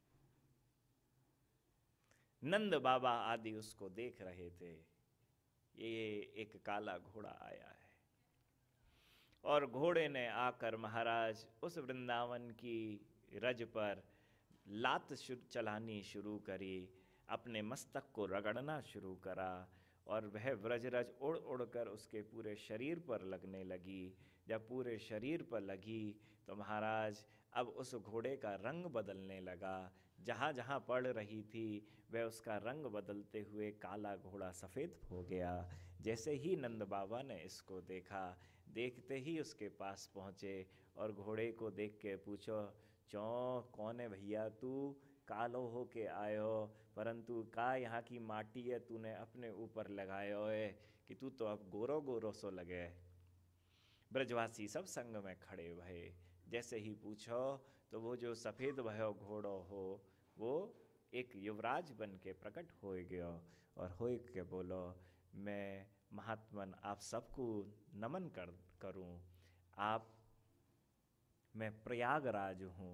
नंद बाबा आदि उसको देख रहे थे, ये एक काला घोड़ा आया है। और घोड़े ने आकर महाराज उस वृंदावन की रज पर लात चलानी शुरू करी, अपने मस्तक को रगड़ना शुरू करा और वह व्रजरज उड़ उड़कर उसके पूरे शरीर पर लगने लगी। जब पूरे शरीर पर लगी तो महाराज अब उस घोड़े का रंग बदलने लगा। जहाँ जहाँ पड़ रही थी वह उसका रंग बदलते हुए काला घोड़ा सफ़ेद हो गया। जैसे ही नंद बाबा ने इसको देखा, देखते ही उसके पास पहुँचे और घोड़े को देख के पूछो, चौं कौन है भैया तू, कालो हो के आयो, परंतु का यहाँ की माटी है तूने अपने ऊपर लगायो है कि तू तो अब गोरो गोरो सो लगे। ब्रजवासी सब संग में खड़े भये। जैसे ही पूछो तो वो जो सफ़ेद भयो घोड़ो हो वो एक युवराज बन के प्रकट हो गयो और हो के बोलो, मैं महात्मन आप सबको नमन कर करूं, आप मैं प्रयागराज हूँ,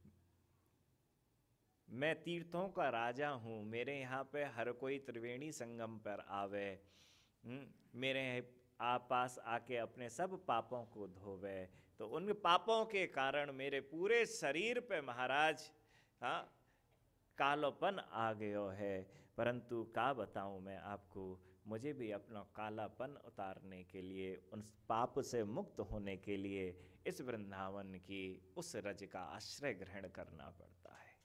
मैं तीर्थों का राजा हूँ, मेरे यहाँ पे हर कोई त्रिवेणी संगम पर आवे, मेरे आप पास आके अपने सब पापों को धोवे। तो उन पापों के कारण मेरे पूरे शरीर पे महाराज हाँ कालोपन आ गयो है, परंतु का बताऊं मैं आपको, मुझे भी अपना कालापन उतारने के लिए, उन पाप से मुक्त होने के लिए इस वृंदावन की उस रज का आश्रय ग्रहण करना पड़ता है।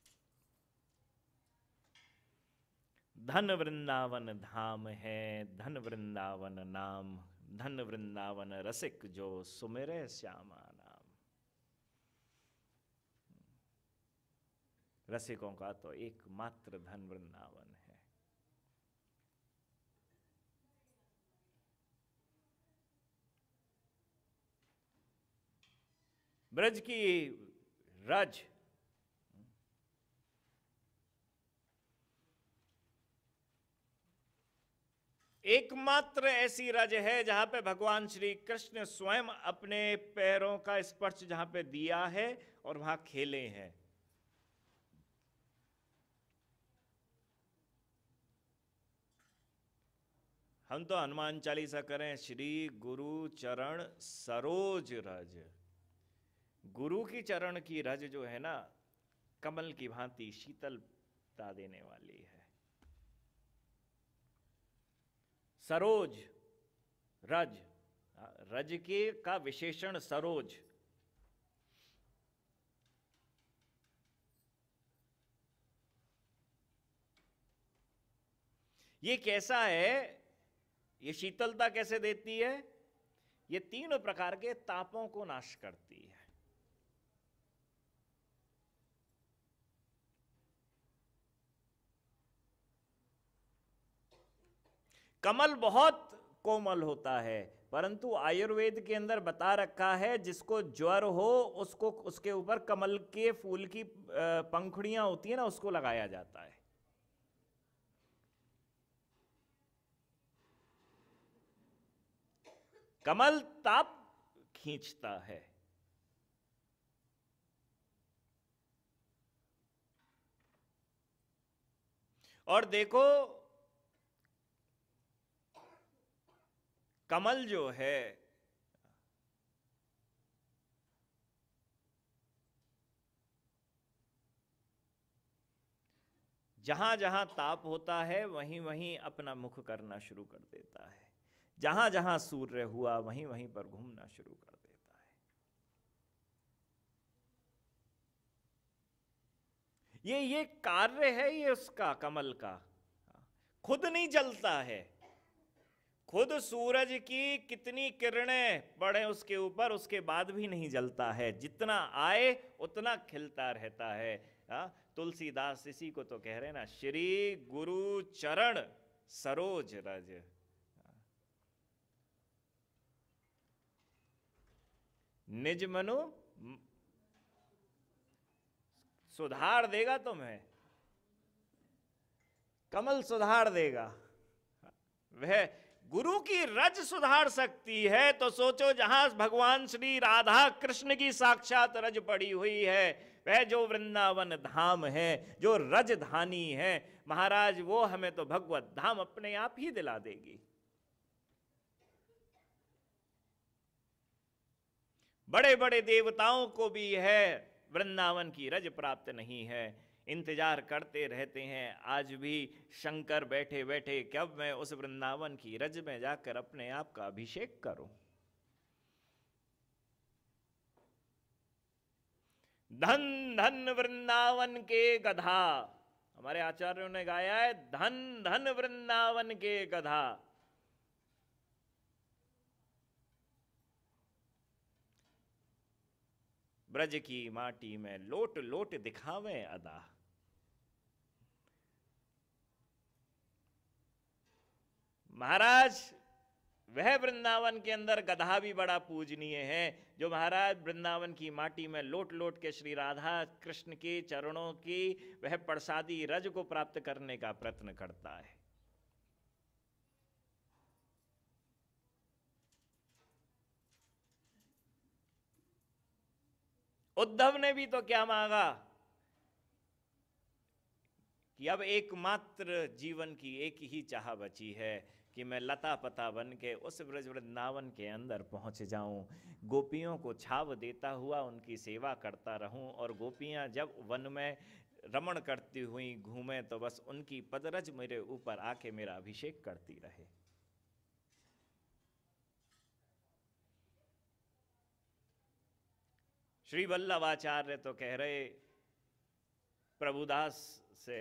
धन वृंदावन धाम है, धन वृंदावन नाम, धन वृंदावन रसिक जो सुमिरे श्यामा नाम। रसिकों का तो एकमात्र धन वृंदावन है। ब्रज की रज एकमात्र ऐसी रज है जहां पे भगवान श्री कृष्ण स्वयं अपने पैरों का स्पर्श जहां पे दिया है और वहां खेले हैं। हम तो हनुमान चालीसा करें, श्री गुरु चरण सरोज रज। गुरु की चरण की रज जो है ना, कमल की भांति शीतलता देने वाली है। सरोज रज, रज के का विशेषण सरोज। ये कैसा है, ये शीतलता कैसे देती है? ये तीन प्रकार के तापों को नाश करती है। कमल बहुत कोमल होता है, परंतु आयुर्वेद के अंदर बता रखा है जिसको ज्वर हो उसको उसके ऊपर कमल के फूल की पंखुड़ियां होती है ना, उसको लगाया जाता है। कमल ताप खींचता है। और देखो कमल जो है जहां जहां ताप होता है वहीं वहीं अपना मुख करना शुरू कर देता है, जहां जहां सूर्य हुआ वहीं वहीं पर घूमना शुरू कर देता है। ये ये कार्य है ये उसका, कमल का। खुद नहीं जलता है, खुद सूरज की कितनी किरणें पड़े उसके ऊपर उसके बाद भी नहीं जलता है, जितना आए उतना खिलता रहता है। हा? तुलसीदास इसी को तो कह रहे ना, श्री गुरु चरण सरोज रज। निज मनु सुधार देगा तुम्हें, कमल सुधार देगा। वह गुरु की रज सुधार सकती है, तो सोचो जहां भगवान श्री राधा कृष्ण की साक्षात रज पड़ी हुई है, वह जो वृंदावन धाम है, जो रजधानी है महाराज, वो हमें तो भगवत धाम अपने आप ही दिला देगी। बड़े बड़े देवताओं को भी है वृंदावन की रज प्राप्त नहीं है, इंतजार करते रहते हैं। आज भी शंकर बैठे बैठे कब मैं उस वृंदावन की रज में जाकर अपने आप का अभिषेक करूं। धन धन वृंदावन के गधा, हमारे आचार्यों ने गाया है, धन धन वृंदावन के गधा। ब्रज की माटी में लोट लोट दिखावे अदा। महाराज वह वृंदावन के अंदर गधा भी बड़ा पूजनीय है, जो महाराज वृंदावन की माटी में लोट लोट के श्री राधा कृष्ण के चरणों की वह प्रसादी रज को प्राप्त करने का प्रयत्न करता है। उद्धव ने भी तो क्या मांगा कि अब एकमात्र जीवन की एक ही चाह बची है कि मैं लता पता बन के उस ब्रज वृंदावन के अंदर पहुंच जाऊं, गोपियों को छाव देता हुआ उनकी सेवा करता रहूं, और गोपियां जब वन में रमण करती हुई घूमें तो बस उनकी पदरज मेरे ऊपर आके मेरा अभिषेक करती रहे। श्री वल्लभाचार्य तो कह रहे प्रभुदास से,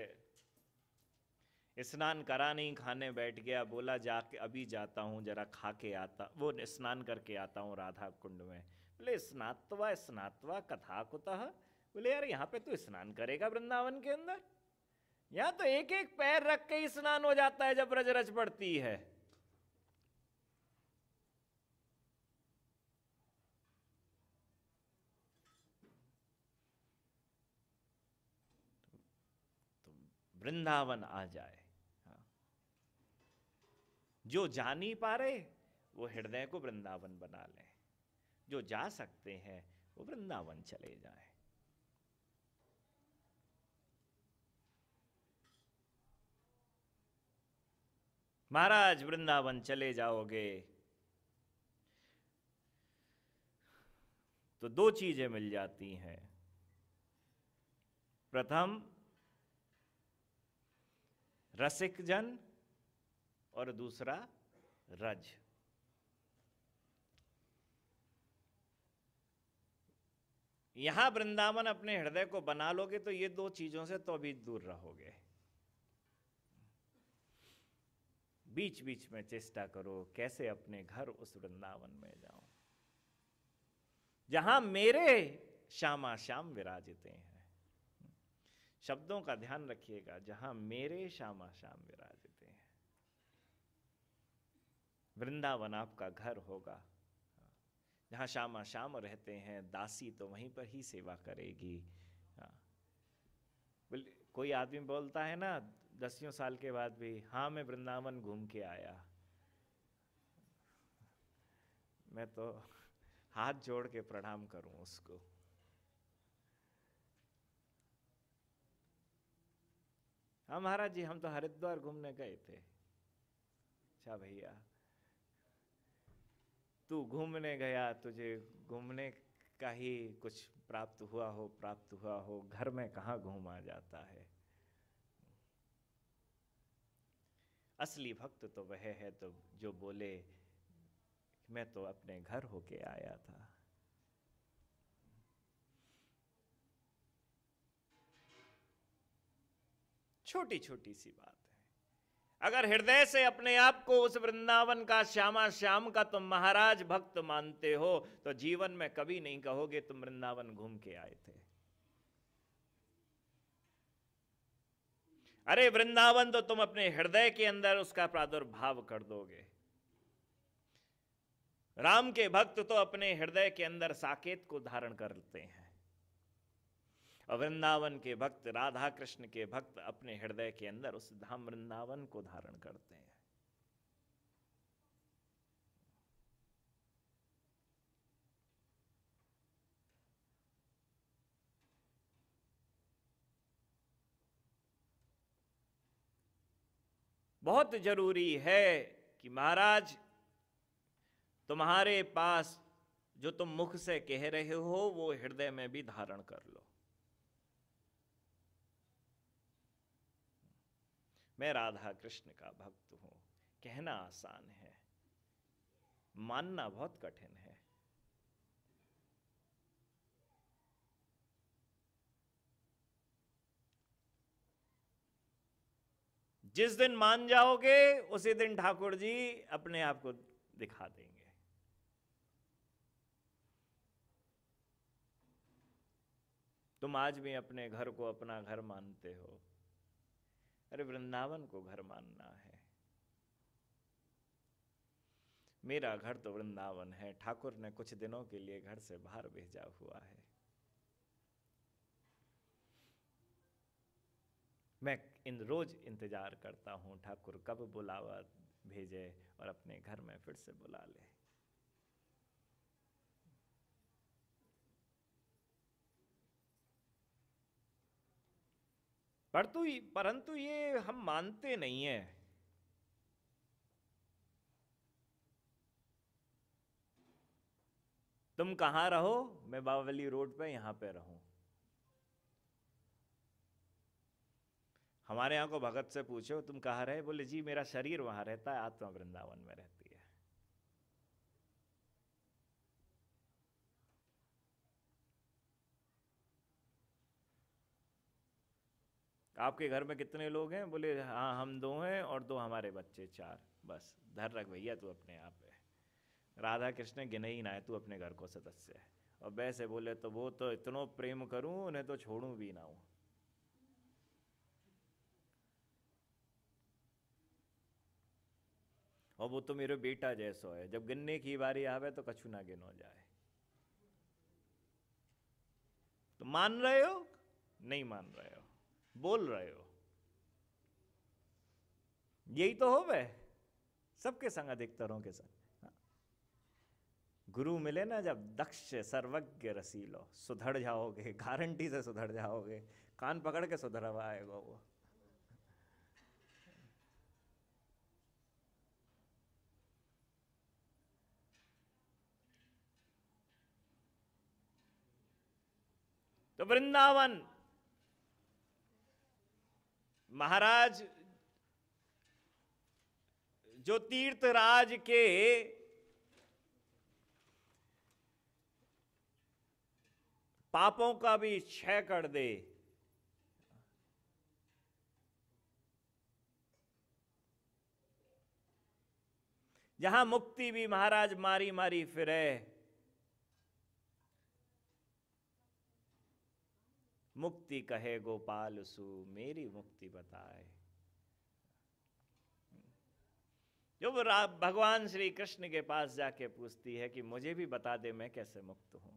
स्नान करा नहीं, खाने बैठ गया, बोला जाके अभी जाता हूँ जरा खा के आता, वो स्नान करके आता हूँ राधा कुंड में। बोले स्नात्वा स्नात्वा कथा कुतः, बोले यार यहाँ पे तो स्नान करेगा वृंदावन के अंदर, यहाँ तो एक एक पैर रख के ही स्नान हो जाता है जब रज रज पड़ती है। वृंदावन आ जाए, जो जा नहीं पा रहे वो हृदय को वृंदावन बना लें, जो जा सकते हैं वो वृंदावन चले जाएं। महाराज वृंदावन चले जाओगे तो दो चीजें मिल जाती हैं। प्रथम रसिक जन और दूसरा रज। यहां वृंदावन अपने हृदय को बना लोगे तो ये दो चीजों से तो अभी दूर रहोगे। बीच बीच में चेष्टा करो कैसे अपने घर उस वृंदावन में जाऊं जहां मेरे श्यामा श्याम विराजते हैं। शब्दों का ध्यान रखिएगा, जहां मेरे श्यामा श्याम विराजते हैं। वृंदावन आपका घर होगा, जहां श्यामा श्याम रहते हैं, दासी तो वहीं पर ही सेवा करेगी। कोई आदमी बोलता है ना दसियों साल के बाद भी, हाँ मैं वृंदावन घूम के आया, मैं तो हाथ जोड़ के प्रणाम करूं उसको। हाँ महाराज जी हम तो हरिद्वार घूमने गए थे। अच्छा भैया तू घूमने गया, तुझे घूमने का ही कुछ प्राप्त हुआ हो प्राप्त हुआ हो घर में कहाँ घूमा जाता है। असली भक्त तो वह है तो जो बोले मैं तो अपने घर होके आया था। छोटी छोटी सी बात है, अगर हृदय से अपने आप को उस वृंदावन का श्यामा श्याम का तुम महाराज भक्त मानते हो तो जीवन में कभी नहीं कहोगे तुम वृंदावन घूम के आए थे। अरे वृंदावन तो तुम अपने हृदय के अंदर उसका प्रादुर्भाव कर दोगे। राम के भक्त तो अपने हृदय के अंदर साकेत को धारण करते हैं और वृंदावन के भक्त, राधा कृष्ण के भक्त अपने हृदय के अंदर उस धाम वृंदावन को धारण करते हैं। बहुत जरूरी है कि महाराज तुम्हारे पास जो तुम मुख से कह रहे हो वो हृदय में भी धारण कर लो। मैं राधा कृष्ण का भक्त हूं, कहना आसान है, मानना बहुत कठिन है। जिस दिन मान जाओगे उसी दिन ठाकुर जी अपने आप को दिखा देंगे। तुम आज भी अपने घर को अपना घर मानते हो, अरे वृंदावन को घर मानना है। मेरा घर तो वृंदावन है, ठाकुर ने कुछ दिनों के लिए घर से बाहर भेजा हुआ है। मैं इन रोज इंतजार करता हूं ठाकुर कब बुलावा भेजे और अपने घर में फिर से बुला ले। परंतु परंतु ये हम मानते नहीं है। तुम कहां रहो, मैं बावली रोड पे यहां पे रहूं। हमारे यहां को भगत से पूछो तुम कहां रहे, बोले जी मेरा शरीर वहां रहता है, आत्मा वृंदावन में रहती है। आपके घर में कितने लोग हैं, बोले हाँ हम दो हैं और दो हमारे बच्चे, चार। बस धर रख भैया तू अपने आप है, राधा कृष्ण गिने ही ना है, तू अपने घर को सदस्य है। और वैसे बोले तो वो तो इतना प्रेम करूं उन्हें तो छोड़ूं भी ना हूं। और वो तो मेरे बेटा जैसो है, जब गिनने की बारी आवे तो कछु ना गिनो जाए। तो मान रहे हो, नहीं मान रहे हो, बोल रहे हो, यही तो हो वह सबके संग, अधिकतरों के संग। गुरु मिले ना जब, दक्ष सर्वज्ञ रसीलो, सुधर जाओगे, गारंटी से सुधर जाओगे, कान पकड़ के सुधरवाएगा वो। तो वृंदावन महाराज जो तीर्थराज के पापों का भी क्षय कर दे, जहां मुक्ति भी महाराज मारी मारी फिरे, मुक्ति कहे गोपाल सु मेरी मुक्ति बताए। जो भगवान श्री कृष्ण के पास जाके पूछती है कि मुझे भी बता दे मैं कैसे मुक्त हूं,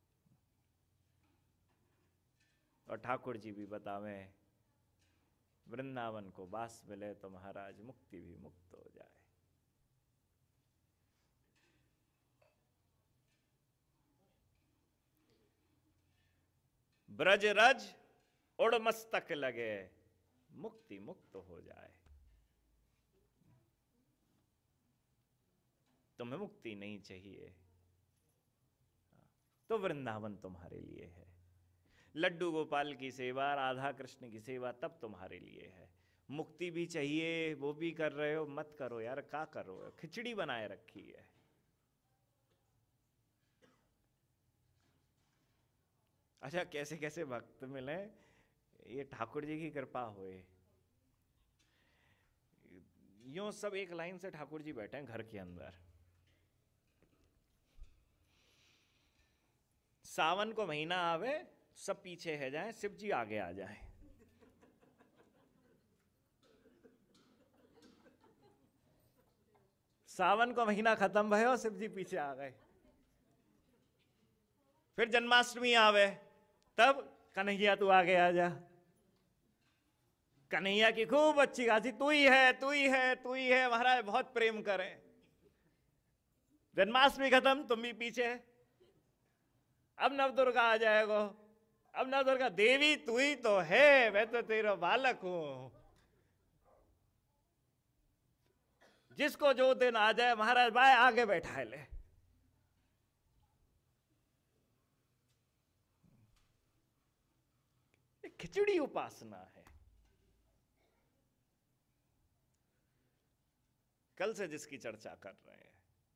और ठाकुर जी भी बतावे, वृंदावन को वास मिले तो महाराज मुक्ति भी मुक्त हो जाए। ब्रज रज उड़ मस्तक लगे, मुक्ति मुक्त हो जाए। तुम्हें मुक्ति नहीं चाहिए तो वृंदावन तुम्हारे लिए है। लड्डू गोपाल की सेवा, राधा कृष्ण की सेवा तब तुम्हारे लिए है। मुक्ति भी चाहिए, वो भी कर रहे हो, मत करो यार, क्या करो, खिचड़ी बनाए रखी है। अच्छा कैसे कैसे भक्त मिले, ये ठाकुर जी की कृपा होए। यूं सब एक लाइन से ठाकुर जी बैठे हैं घर के अंदर। सावन को महीना आवे, सब पीछे है जाए, शिव जी आगे आ जाए। सावन को महीना खत्म भयो, शिव जी पीछे आ गए। फिर जन्माष्टमी आवे, तब कन्हैया तू आगे आ जा। कन्हैया की खूब अच्छी खासी तू ही है, तू ही है, तू ही है, महाराज बहुत प्रेम करें। जन्माष्टमी खत्म, तुम भी पीछे। अब नवदुर्गा आ जाएगा। अब नवदुर्गा देवी तू ही तो है, मैं तो तेरा बालक हूं। जिसको जो दिन आ जाए महाराज भाई आगे बैठा ले। खिचड़ी उपासना है। कल से जिसकी चर्चा कर रहे हैं,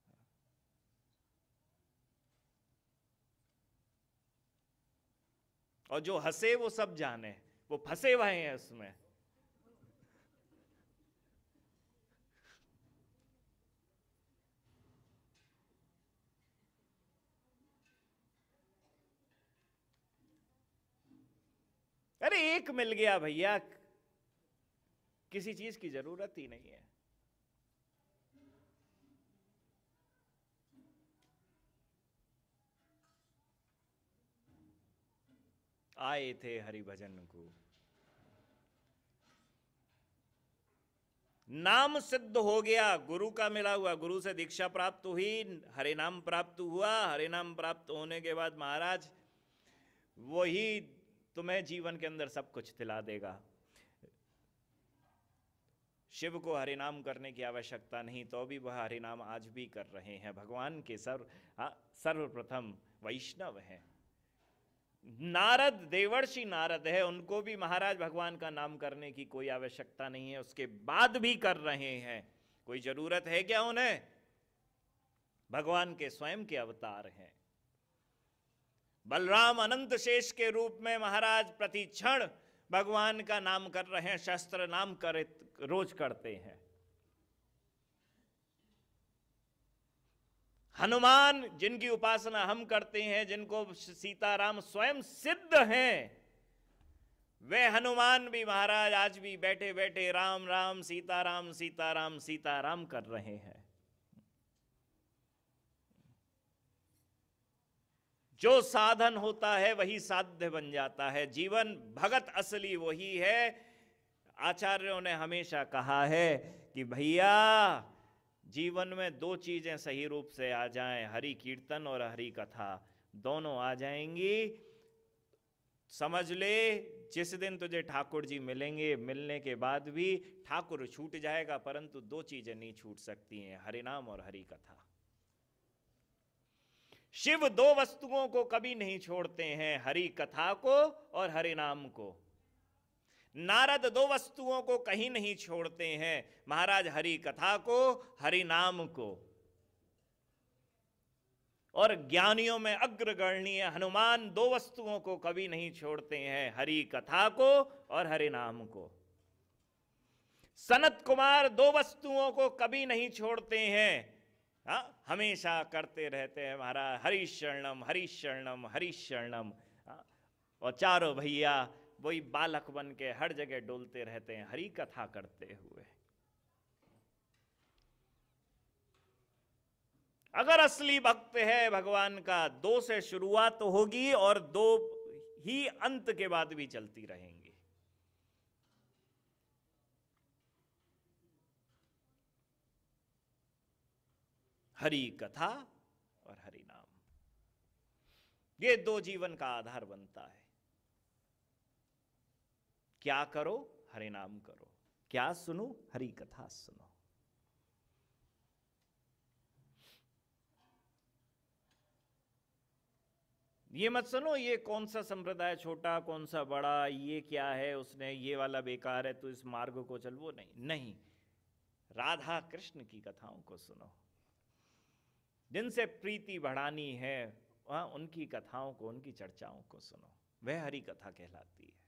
और जो हंसे वो सब जाने, वो फंसे हुए हैं उसमें। अरे एक मिल गया भैया, किसी चीज की जरूरत ही नहीं है। आए थे हरि भजन को, नाम सिद्ध हो गया, गुरु का मिला हुआ, गुरु से दीक्षा प्राप्त हुई, हरि नाम प्राप्त हुआ। हरि नाम प्राप्त होने के बाद महाराज वही तुम्हें जीवन के अंदर सब कुछ दिला देगा। शिव को हरिनाम करने की आवश्यकता नहीं, तो भी वह हरिनाम आज भी कर रहे हैं। भगवान के सर्व सर्वप्रथम वैष्णव हैं। नारद, देवर्षि नारद है, उनको भी महाराज भगवान का नाम करने की कोई आवश्यकता नहीं है, उसके बाद भी कर रहे हैं। कोई जरूरत है क्या उन्हें? भगवान के स्वयं के अवतार हैं। बलराम अनंत शेष के रूप में महाराज प्रति क्षण भगवान का नाम कर रहे हैं, शस्त्र नाम कर रोज करते हैं। हनुमान जिनकी उपासना हम करते हैं, जिनको सीताराम स्वयं सिद्ध हैं, वे हनुमान भी महाराज आज भी बैठे बैठे राम राम सीताराम सीताराम सीताराम कर रहे हैं। जो साधन होता है वही साध्य बन जाता है। जीवन भगत असली वही है। आचार्यों ने हमेशा कहा है कि भैया जीवन में दो चीजें सही रूप से आ जाएं, हरि कीर्तन और हरि कथा, दोनों आ जाएंगी, समझ ले जिस दिन तुझे ठाकुर जी मिलेंगे, मिलने के बाद भी ठाकुर छूट जाएगा, परंतु दो चीजें नहीं छूट सकती हैं, हरिनाम और हरि कथा। शिव दो वस्तुओं को कभी नहीं छोड़ते हैं, हरि कथा को और हरि नाम को। नारद दो वस्तुओं को कहीं नहीं छोड़ते हैं, महाराज हरि कथा को, हरि नाम को। और ज्ञानियों में अग्रगणनीय हनुमान दो वस्तुओं को कभी नहीं छोड़ते हैं, हरि कथा को और हरि नाम को। सनत कुमार दो वस्तुओं को कभी नहीं छोड़ते हैं, हाँ हमेशा करते रहते हैं महाराज हरि शरणम हरि शरणम हरि शरणम। और चारों भैया वही बालक बन के हर जगह डोलते रहते हैं हरि कथा करते हुए। अगर असली भक्त है भगवान का, दो से शुरुआत होगी और दो ही अंत के बाद भी चलती रहेंगी। हरि कथा और हरि नाम, ये दो जीवन का आधार बनता है। क्या करो? हरि नाम करो। क्या सुनो? हरि कथा सुनो। ये मत सुनो ये कौन सा संप्रदाय छोटा, कौन सा बड़ा, ये क्या है, उसने ये वाला बेकार है तो इस मार्ग को चल, वो नहीं नहीं। राधा कृष्ण की कथाओं को सुनो, जिनसे प्रीति बढ़ानी है वहां उनकी कथाओं को, उनकी चर्चाओं को सुनो, वह हरि कथा कहलाती है।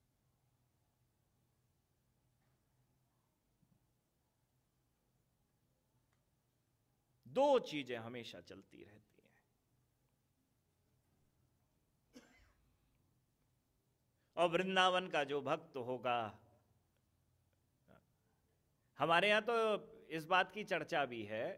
दो चीजें हमेशा चलती रहती हैं। और वृंदावन का जो भक्त होगा, हमारे यहां तो इस बात की चर्चा भी है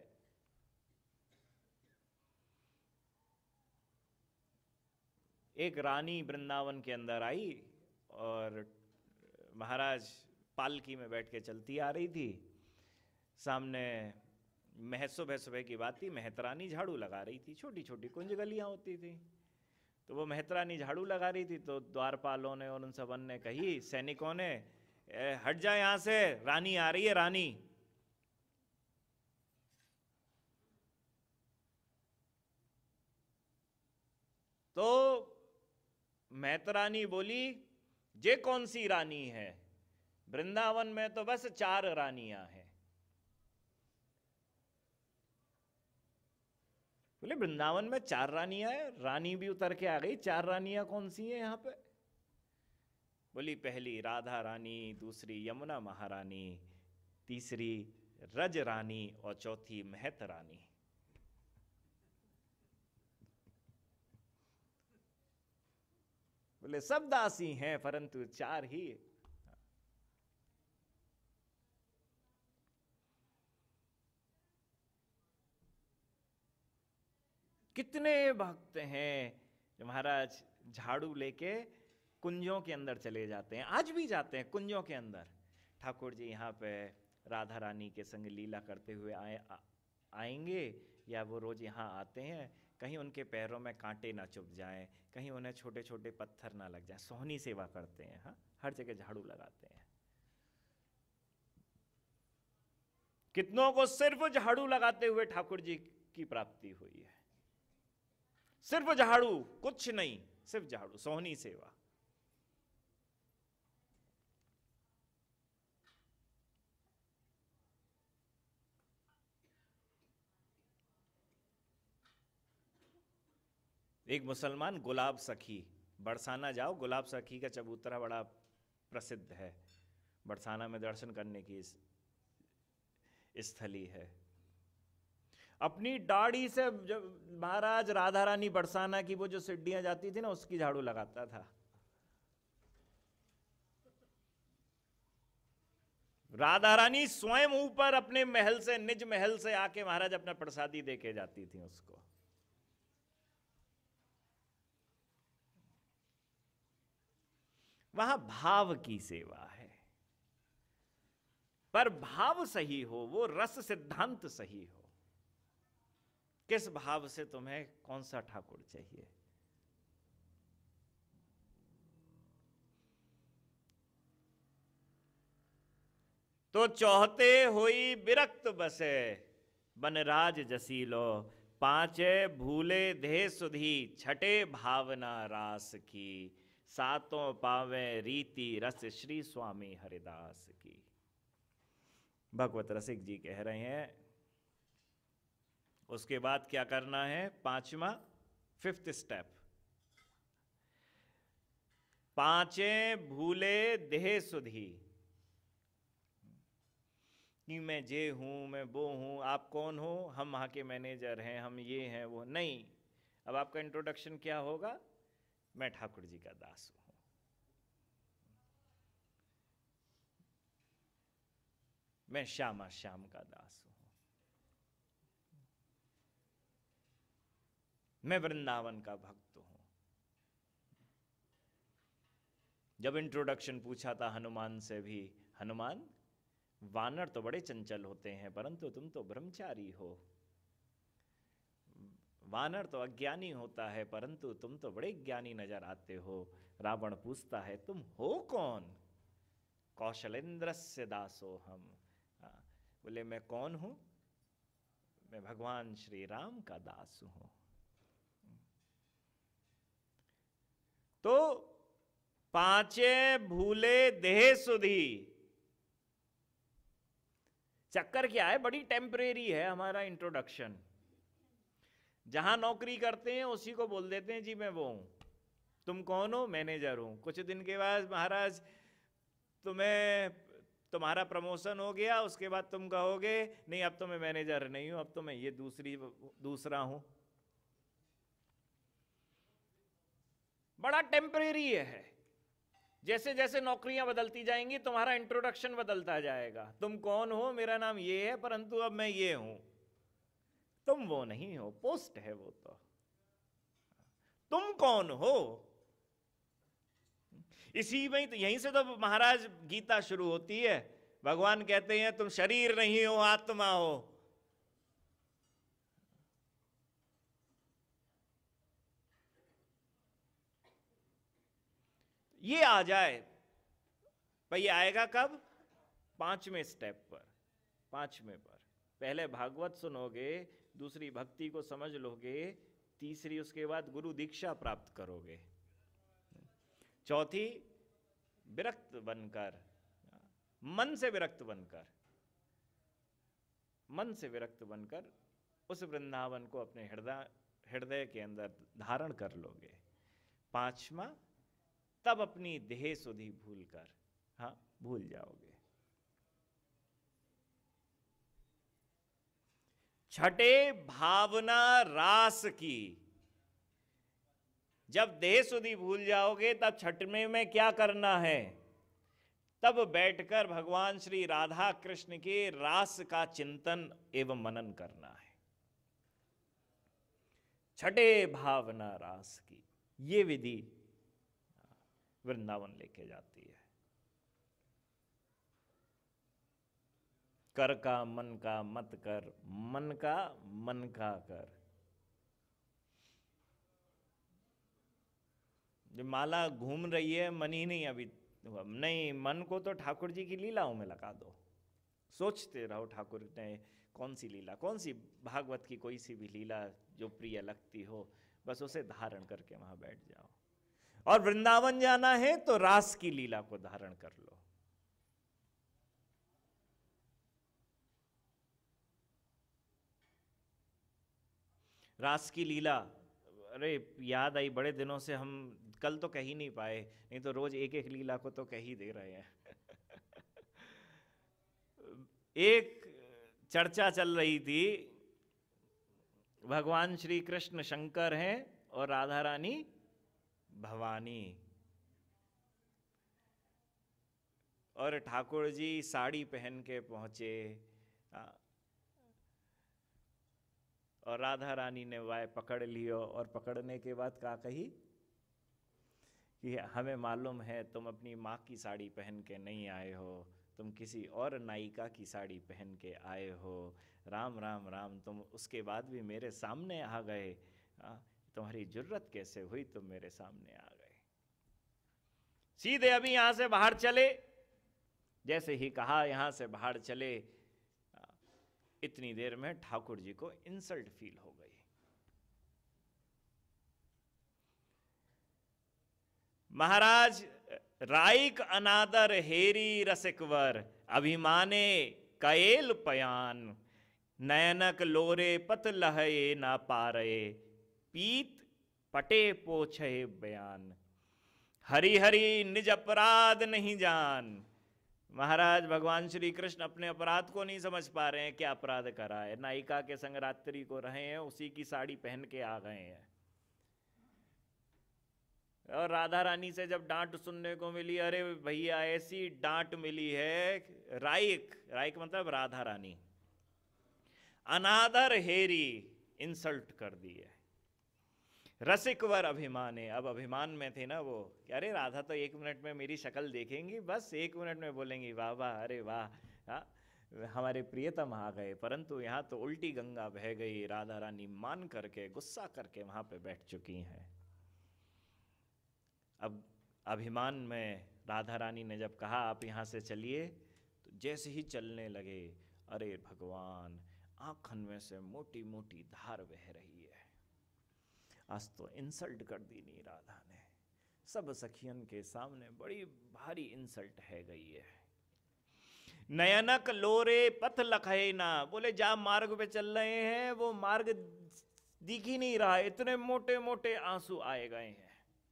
एक रानी वृंदावन के अंदर आई और महाराज पालकी में बैठ के चलती आ रही थी। सामने महज सुबह सुबह की बात थी, मेहतरानी झाड़ू लगा रही थी। छोटी छोटी कुंज गलियां होती थी, तो वो मेहतरानी झाड़ू लगा रही थी। तो द्वारपालों ने और उन सबन ने कही, सैनिकों ने, हट जाए यहां से, रानी आ रही है, रानी। तो मेहतरानी बोली, ये कौन सी रानी है? वृंदावन में तो बस चार रानियां हैं। बोले वृंदावन में चार रानियां हैं? रानी भी उतर के आ गई, चार रानियां कौन सी हैं यहां पे? बोली पहली राधा रानी, दूसरी यमुना महारानी, तीसरी रज रानी और चौथी महत रानी। बोले सब दासी हैं परंतु चार ही। कितने भक्त हैं जो महाराज झाड़ू लेके कुंजों के अंदर चले जाते हैं, आज भी जाते हैं कुंजों के अंदर। ठाकुर जी यहाँ पे राधा रानी के संग लीला करते हुए आए आ, आएंगे, या वो रोज यहाँ आते हैं, कहीं उनके पैरों में कांटे ना चुभ जाएं, कहीं उन्हें छोटे छोटे पत्थर ना लग जाएं। सोहनी सेवा करते हैं, हाँ, हर जगह झाड़ू लगाते हैं। कितनों को सिर्फ झाड़ू लगाते हुए ठाकुर जी की प्राप्ति हुई है। सिर्फ झाड़ू, कुछ नहीं, सिर्फ झाड़ू, सोहनी सेवा। एक मुसलमान गुलाब सखी, बरसाना जाओ, गुलाब सखी का चबूतरा बड़ा प्रसिद्ध है, बरसाना में दर्शन करने की स्थली है। अपनी दाढ़ी से जब महाराज राधा रानी बरसाना की वो जो सीढ़ियां जाती थी ना, उसकी झाड़ू लगाता था। राधा रानी स्वयं ऊपर अपने महल से, निज महल से आके महाराज अपना प्रसादी देके जाती थी उसको। वहां भाव की सेवा है, पर भाव सही हो, वो रस सिद्धांत सही हो। किस भाव से तुम्हें कौन सा ठाकुर चाहिए? तो चौहते होई विरक्त बसे, बनराज जसीलो, पांचे भूले धे सुधी, छठे भावना रास की, सातों पावे रीति रस श्री स्वामी हरिदास की। भगवत रसिक जी कह रहे हैं, उसके बाद क्या करना है? पांचवा, फिफ्थ स्टेप, पांचे भूले देह सुधी, कि मैं जे हूं, मैं वो हूं, आप कौन हो? हम वहां के मैनेजर हैं, हम ये हैं, वो नहीं। अब आपका इंट्रोडक्शन क्या होगा? मैं ठाकुर जी का दास हूं। मैं श्यामा श्याम का दास हूं। मैं वृंदावन का भक्त हूं। जब इंट्रोडक्शन पूछा था हनुमान से भी, हनुमान, वानर तो बड़े चंचल होते हैं परंतु तुम तो ब्रह्मचारी हो। वानर तो अज्ञानी होता है परंतु तुम तो बड़े ज्ञानी नजर आते हो। रावण पूछता है तुम हो कौन? कौशलेंद्र से दासो हम। बोले मैं कौन हूं? मैं भगवान श्री राम का दास हूं। तो पांचे भूले देह सुधी, चक्कर क्या है? बड़ी टेम्परेरी है हमारा इंट्रोडक्शन। जहां नौकरी करते हैं उसी को बोल देते हैं जी मैं वो हूं। तुम कौन हो? मैनेजर हूं। कुछ दिन के बाद महाराज तुम्हें, तुम्हारा प्रमोशन हो गया, उसके बाद तुम कहोगे नहीं अब तो मैं मैनेजर नहीं हूं, अब तो मैं ये दूसरी दूसरा हूं। बड़ा टेम्परेरी है। जैसे जैसे नौकरियां बदलती जाएंगी तुम्हारा इंट्रोडक्शन बदलता जाएगा। तुम कौन हो? मेरा नाम ये है परंतु अब मैं ये हूं। तुम वो नहीं हो, पोस्ट है वो तो। तुम कौन हो? इसी में ही तो, यहीं से तो महाराज गीता शुरू होती है। भगवान कहते हैं तुम शरीर नहीं हो, आत्मा हो। ये आ जाए, पर ये आएगा कब? पांचवें स्टेप पर, पांचवें पर। पहले भागवत सुनोगे, दूसरी भक्ति को समझ लोगे, तीसरी उसके बाद गुरु दीक्षा प्राप्त करोगे, चौथी विरक्त बनकर, मन से विरक्त बनकर, मन से विरक्त बनकर उस वृंदावन को अपने हृदय हृदय के अंदर धारण कर लोगे। पांचवा, तब अपनी देह सुधि भूल कर, हाँ भूल जाओगे। छठे, भावना रास की। जब देह सुधि भूल जाओगे तब छठवें में क्या करना है? तब बैठकर भगवान श्री राधा कृष्ण के रास का चिंतन एवं मनन करना है। छठे भावना रास की, ये विधि वृंदावन लेके जाती है। कर का मन का मत कर, मन का मन का कर। जो माला घूम रही है, मन ही नहीं अभी नहीं, मन को तो ठाकुर जी की लीलाओं में लगा दो। सोचते रहो ठाकुर ने कौन सी लीला, कौन सी भागवत की कोई सी भी लीला जो प्रिय लगती हो, बस उसे धारण करके वहां बैठ जाओ। और वृंदावन जाना है तो रास की लीला को धारण कर लो। रास की लीला, अरे याद आई, बड़े दिनों से हम कल तो कह ही नहीं पाए, नहीं तो रोज एक एक लीला को तो कह ही दे रहे हैं। एक चर्चा चल रही थी, भगवान श्री कृष्ण शंकर हैं और राधा रानी भवानी, और ठाकुर जी साड़ी पहन के पहुंचे, और राधा रानी ने वाय पकड़ लियो, और पकड़ने के बाद क्या कही कि हमें मालूम है तुम अपनी माँ की साड़ी पहन के नहीं आए हो, तुम किसी और नायिका की साड़ी पहन के आए हो। राम राम राम, तुम उसके बाद भी मेरे सामने आ गए, तुम्हारी जुर्रत कैसे हुई, तुम मेरे सामने आ गए। सीधे अभी यहां से बाहर चले, जैसे ही कहा यहां से बाहर चले, इतनी देर में ठाकुर जी को इंसल्ट फील हो गई। महाराज, राइक अनादर हेरी रसिकवर, अभिमाने कएल पयान, नयनक लोरे पत लहे ना पारे, पीत पटे पोछे बयान, हरि हरि निज अपराध नहीं जान। महाराज, भगवान श्री कृष्ण अपने अपराध को नहीं समझ पा रहे हैं, क्या अपराध करा है। नायिका के संग रात्रि को रहे हैं, उसी की साड़ी पहन के आ गए हैं, और राधा रानी से जब डांट सुनने को मिली, अरे भैया ऐसी डांट मिली है, राइक, राइक मतलब राधा रानी, अनादर हेरी, इंसल्ट कर दी है। रसिकवर अभिमाने, अब अभिमान में थे ना वो, कि अरे राधा तो एक मिनट में मेरी शक्ल देखेंगी, बस एक मिनट में बोलेंगी वाह वाह, अरे वाह, हाँ हमारे प्रियतम आ गए। परंतु यहाँ तो उल्टी गंगा बह गई, राधा रानी मान करके, गुस्सा करके वहां पे बैठ चुकी हैं। अब अभिमान में राधा रानी ने जब कहा आप यहाँ से चलिए, तो जैसे ही चलने लगे, अरे भगवान, आंखन में से मोटी मोटी धार बह रही है। आज तो इंसल्ट कर दी नहीं राधा ने, सब सखियन के सामने बड़ी भारी इंसल्ट है गई है। नयनक लोरे पथ लखे ना, बोले जा मार्ग पे चल रहे हैं वो मार्ग दिख ही नहीं रहा, इतने मोटे मोटे आंसू आए गए हैं।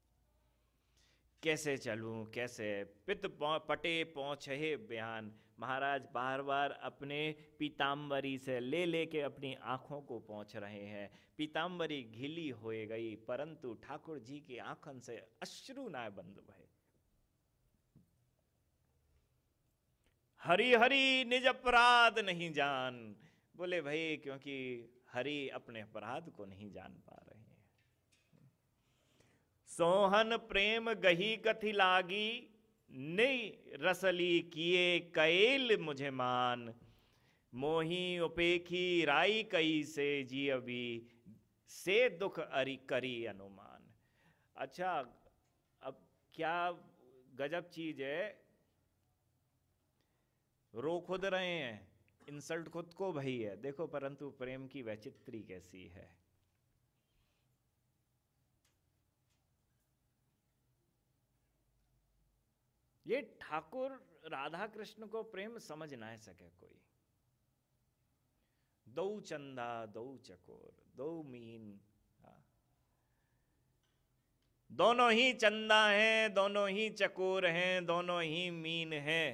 कैसे चलूं कैसे, पित पटे पहुंचे बयान। महाराज बार बार अपने पीताम्बरी से ले लेके अपनी आंखों को पहुंच रहे हैं। पीताम्बरी घिली हो गई, परंतु ठाकुर जी की आंखन से अश्रु ना बंद भये। हरि हरि निज अपराध नहीं जान, बोले भाई क्योंकि हरि अपने अपराध को नहीं जान पा रहे हैं। सोहन प्रेम गही कथि लागी, नहीं रसली किए कएल मुझे मान, मोही उपेखी राई कई से जी अभी, से दुख अरि करी अनुमान। अच्छा, अब क्या गजब चीज है, रो खुद रहे हैं, इंसल्ट खुद को भई है, देखो परंतु प्रेम की वैचित्री कैसी है। ये ठाकुर राधा कृष्ण को प्रेम समझ ना सके कोई। दो चंदा दो चकोर दो मीन, दोनों ही चंदा हैं, दोनों ही चकोर हैं, दोनों ही मीन हैं।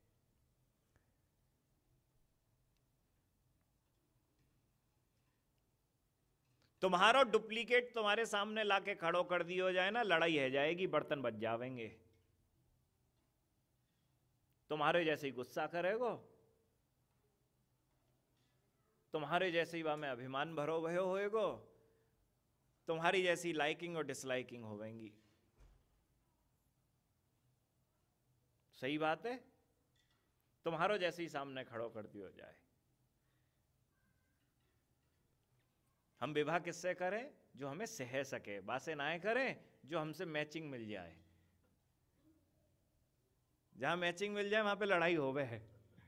तुम्हारा डुप्लीकेट तुम्हारे सामने लाके खड़ो कर दियो जाए ना, लड़ाई है जाएगी, बर्तन बच जावेंगे। तुम्हारे जैसे ही गुस्सा करेगो, तुम्हारे जैसे ही वह में अभिमान भरो भयो होएगो, तुम्हारी जैसी लाइकिंग और डिसलाइकिंग होवेंगी। सही बात है, तुम्हारो जैसे ही सामने खड़ो कर दियो जाए। हम विवाह किससे करें? जो हमें सह सके, बासे ना करें जो हमसे मैचिंग मिल जाए। जहां मैचिंग मिल जाए वहां पे लड़ाई होवे है।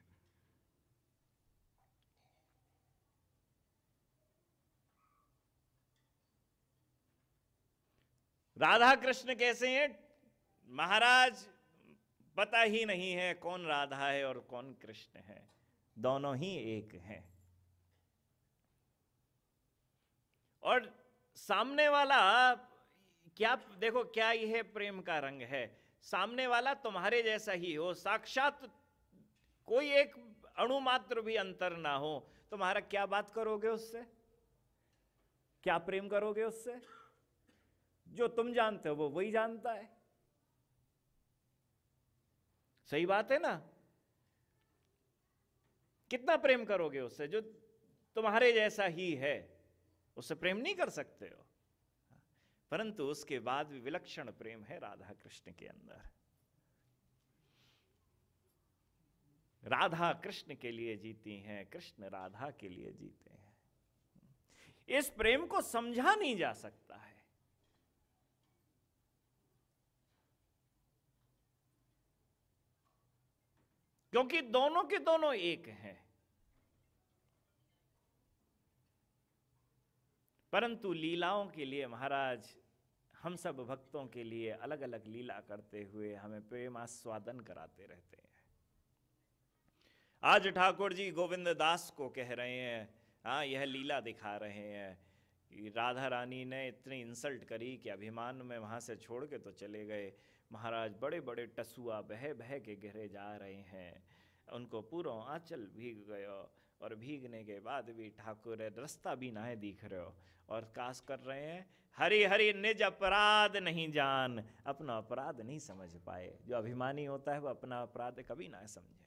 राधा कृष्ण कैसे हैं महाराज? पता ही नहीं है कौन राधा है और कौन कृष्ण है, दोनों ही एक हैं। और सामने वाला क्या, देखो क्या यह प्रेम का रंग है, सामने वाला तुम्हारे जैसा ही हो, साक्षात कोई एक अणु मात्र भी अंतर ना हो, तुम्हारा क्या बात करोगे उससे, क्या प्रेम करोगे उससे? जो तुम जानते हो वो वही जानता है। सही बात है ना? कितना प्रेम करोगे उससे? जो तुम्हारे जैसा ही है उससे प्रेम नहीं कर सकते हो। परंतु उसके बाद भी विलक्षण प्रेम है राधा कृष्ण के अंदर। राधा कृष्ण के लिए जीती हैं, कृष्ण राधा के लिए जीते हैं। इस प्रेम को समझा नहीं जा सकता है। क्योंकि दोनों के दोनों एक हैं। परंतु लीलाओं के लिए महाराज हम सब भक्तों के लिए अलग अलग लीला करते हुए हमें प्रेम आस्वादन कराते रहते हैं। आज ठाकुर जी गोविंद दास को कह रहे हैं, हाँ यह लीला दिखा रहे हैं कि राधा रानी ने इतनी इंसल्ट करी कि अभिमान में वहाँ से छोड़ के तो चले गए। महाराज बड़े बड़े टसुआ बह बह के गिरे जा रहे हैं, उनको पूरा आंचल भीग गयो, और भीगने के बाद भी ठाकुर रास्ता भी ना दिख रहे हो, और कास कर रहे हैं हरि हरि निज अपराध नहीं जान, अपना अपराध नहीं समझ पाए। जो अभिमानी होता है वो अपना अपराध कभी ना समझे।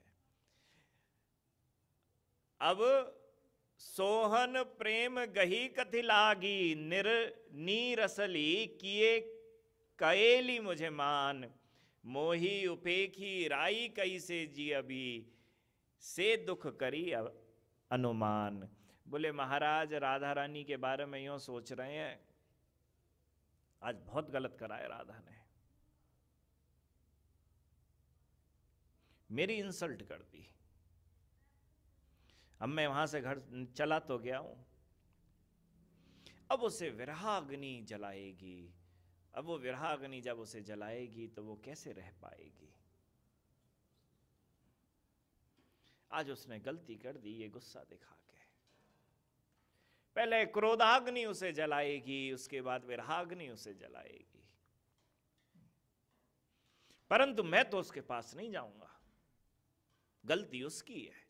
अब सोहन प्रेम गही कथि लागी, निर नीरसली किए कएली मुझे मान, मोही उपेखी राई कई से जी अभी, से दुख करी अनुमान। बोले महाराज राधा रानी के बारे में यूं सोच रहे हैं, आज बहुत गलत करा है राधा ने, मेरी इंसल्ट कर दी। अब मैं वहां से घर चला तो गया हूं, अब उसे विरहाग्नि जलाएगी। अब वो विरहाग्नि जब उसे जलाएगी तो वो कैसे रह पाएगी। आज उसने गलती कर दी ये गुस्सा दिखा के। पहले क्रोधाग्नि उसे जलाएगी, उसके बाद विरहाग्नि उसे जलाएगी। परंतु मैं तो उसके पास नहीं जाऊंगा, गलती उसकी है।